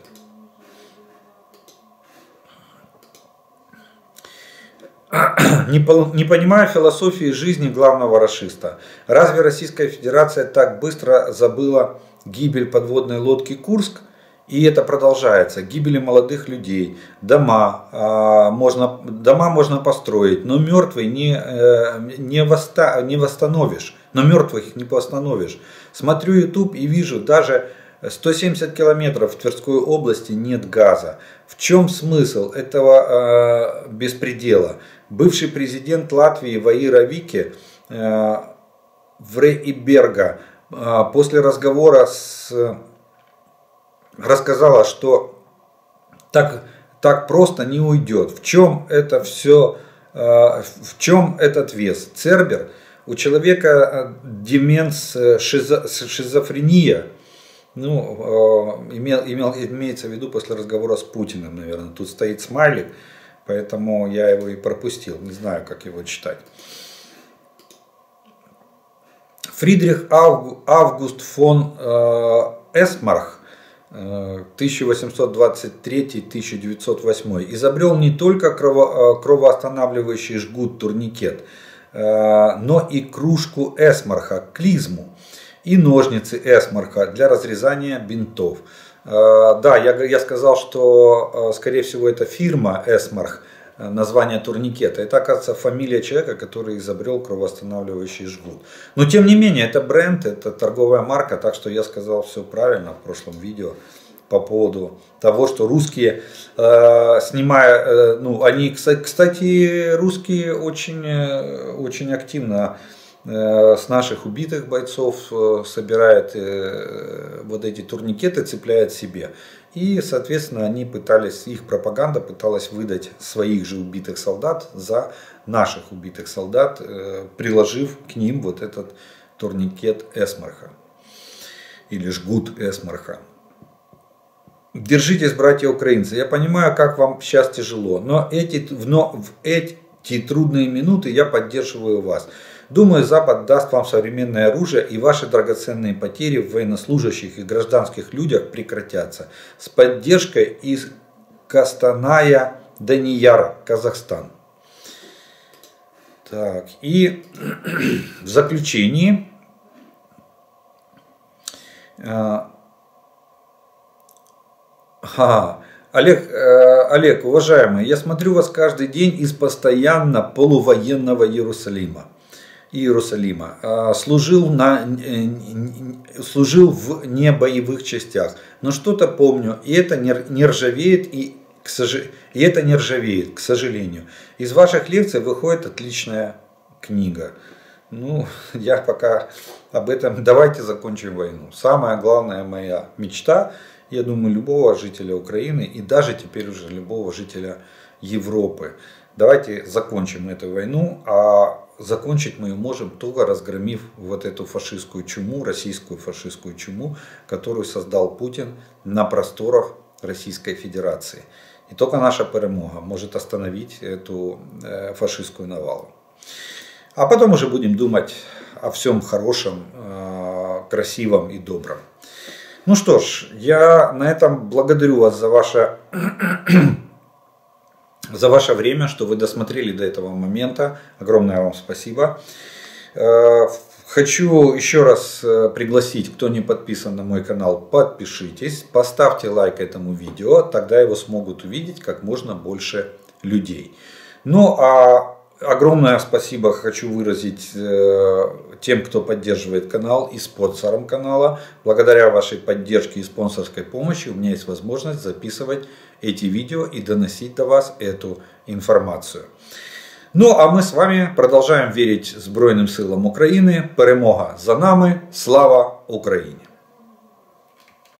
Не понимаю философии жизни главного рашиста. Разве Российская Федерация так быстро забыла гибель подводной лодки «Курск»? И это продолжается. Гибели молодых людей. Дома можно построить, но мертвые не восстановишь. Но мертвых не восстановишь. Смотрю YouTube и вижу, даже 170 километров в Тверской области нет газа. В чем смысл этого беспредела? Бывший президент Латвии Ваира Вики Врейберга после разговора рассказала, что так просто не уйдет. В чем это все, в чем этот вес? Цербер, у человека деменс, шизофрения, ну, имеется в виду после разговора с Путиным, наверное. Тут стоит смайлик, поэтому я его и пропустил. Не знаю, как его читать. Фридрих Август фон Эсмарх 1823-1908 изобрел не только кровоостанавливающий жгут турникет, но и кружку Эсмарха, клизму, и ножницы Эсмарха для разрезания бинтов. Да, я сказал, что скорее всего это фирма Эсмарх, название турникета. Это, оказывается, фамилия человека, который изобрел кровоостанавливающий жгут. Но тем не менее, это бренд, это торговая марка, так что я сказал все правильно в прошлом видео по поводу того, что русские, снимая, ну, они, кстати, русские очень активно с наших убитых бойцов собирает вот эти турникеты, цепляет себе. И, соответственно, их пропаганда пыталась выдать своих же убитых солдат за наших убитых солдат, приложив к ним вот этот турникет Эсмарха. Или жгут Эсмарха. Держитесь, братья украинцы. Я понимаю, как вам сейчас тяжело, но в эти трудные минуты я поддерживаю вас. Думаю, Запад даст вам современное оружие, и ваши драгоценные потери в военнослужащих и гражданских людях прекратятся. С поддержкой из Костаная, Данияр, Казахстан. Так, и в заключении Олег, уважаемый, я смотрю вас каждый день из постоянно полувоенного Иерусалима. Служил в небоевых частях, но что-то помню, и это не ржавеет, к сожалению. Из ваших лекций выходит отличная книга. Ну, я пока об этом. Давайте закончим войну. Самая главная моя мечта, я думаю, любого жителя Украины и даже теперь уже любого жителя Европы. Давайте закончим эту войну, а закончить мы ее можем только разгромив вот эту фашистскую чуму, российскую фашистскую чуму, которую создал Путин на просторах Российской Федерации. И только наша перемога может остановить эту фашистскую навалу. А потом уже будем думать о всем хорошем, красивом и добром. Ну что ж, я на этом благодарю вас за ваше время, что вы досмотрели до этого момента. Огромное вам спасибо. Хочу еще раз пригласить, кто не подписан на мой канал, подпишитесь, поставьте лайк этому видео, тогда его смогут увидеть как можно больше людей. Ну а огромное спасибо хочу выразить тем, кто поддерживает канал и спонсорам канала. Благодаря вашей поддержке и спонсорской помощи у меня есть возможность записывать эти видео и доносить до вас эту информацию. Ну а ми з вами продовжуємо вірити Збройним силам України. Перемога за нами. Слава Україні!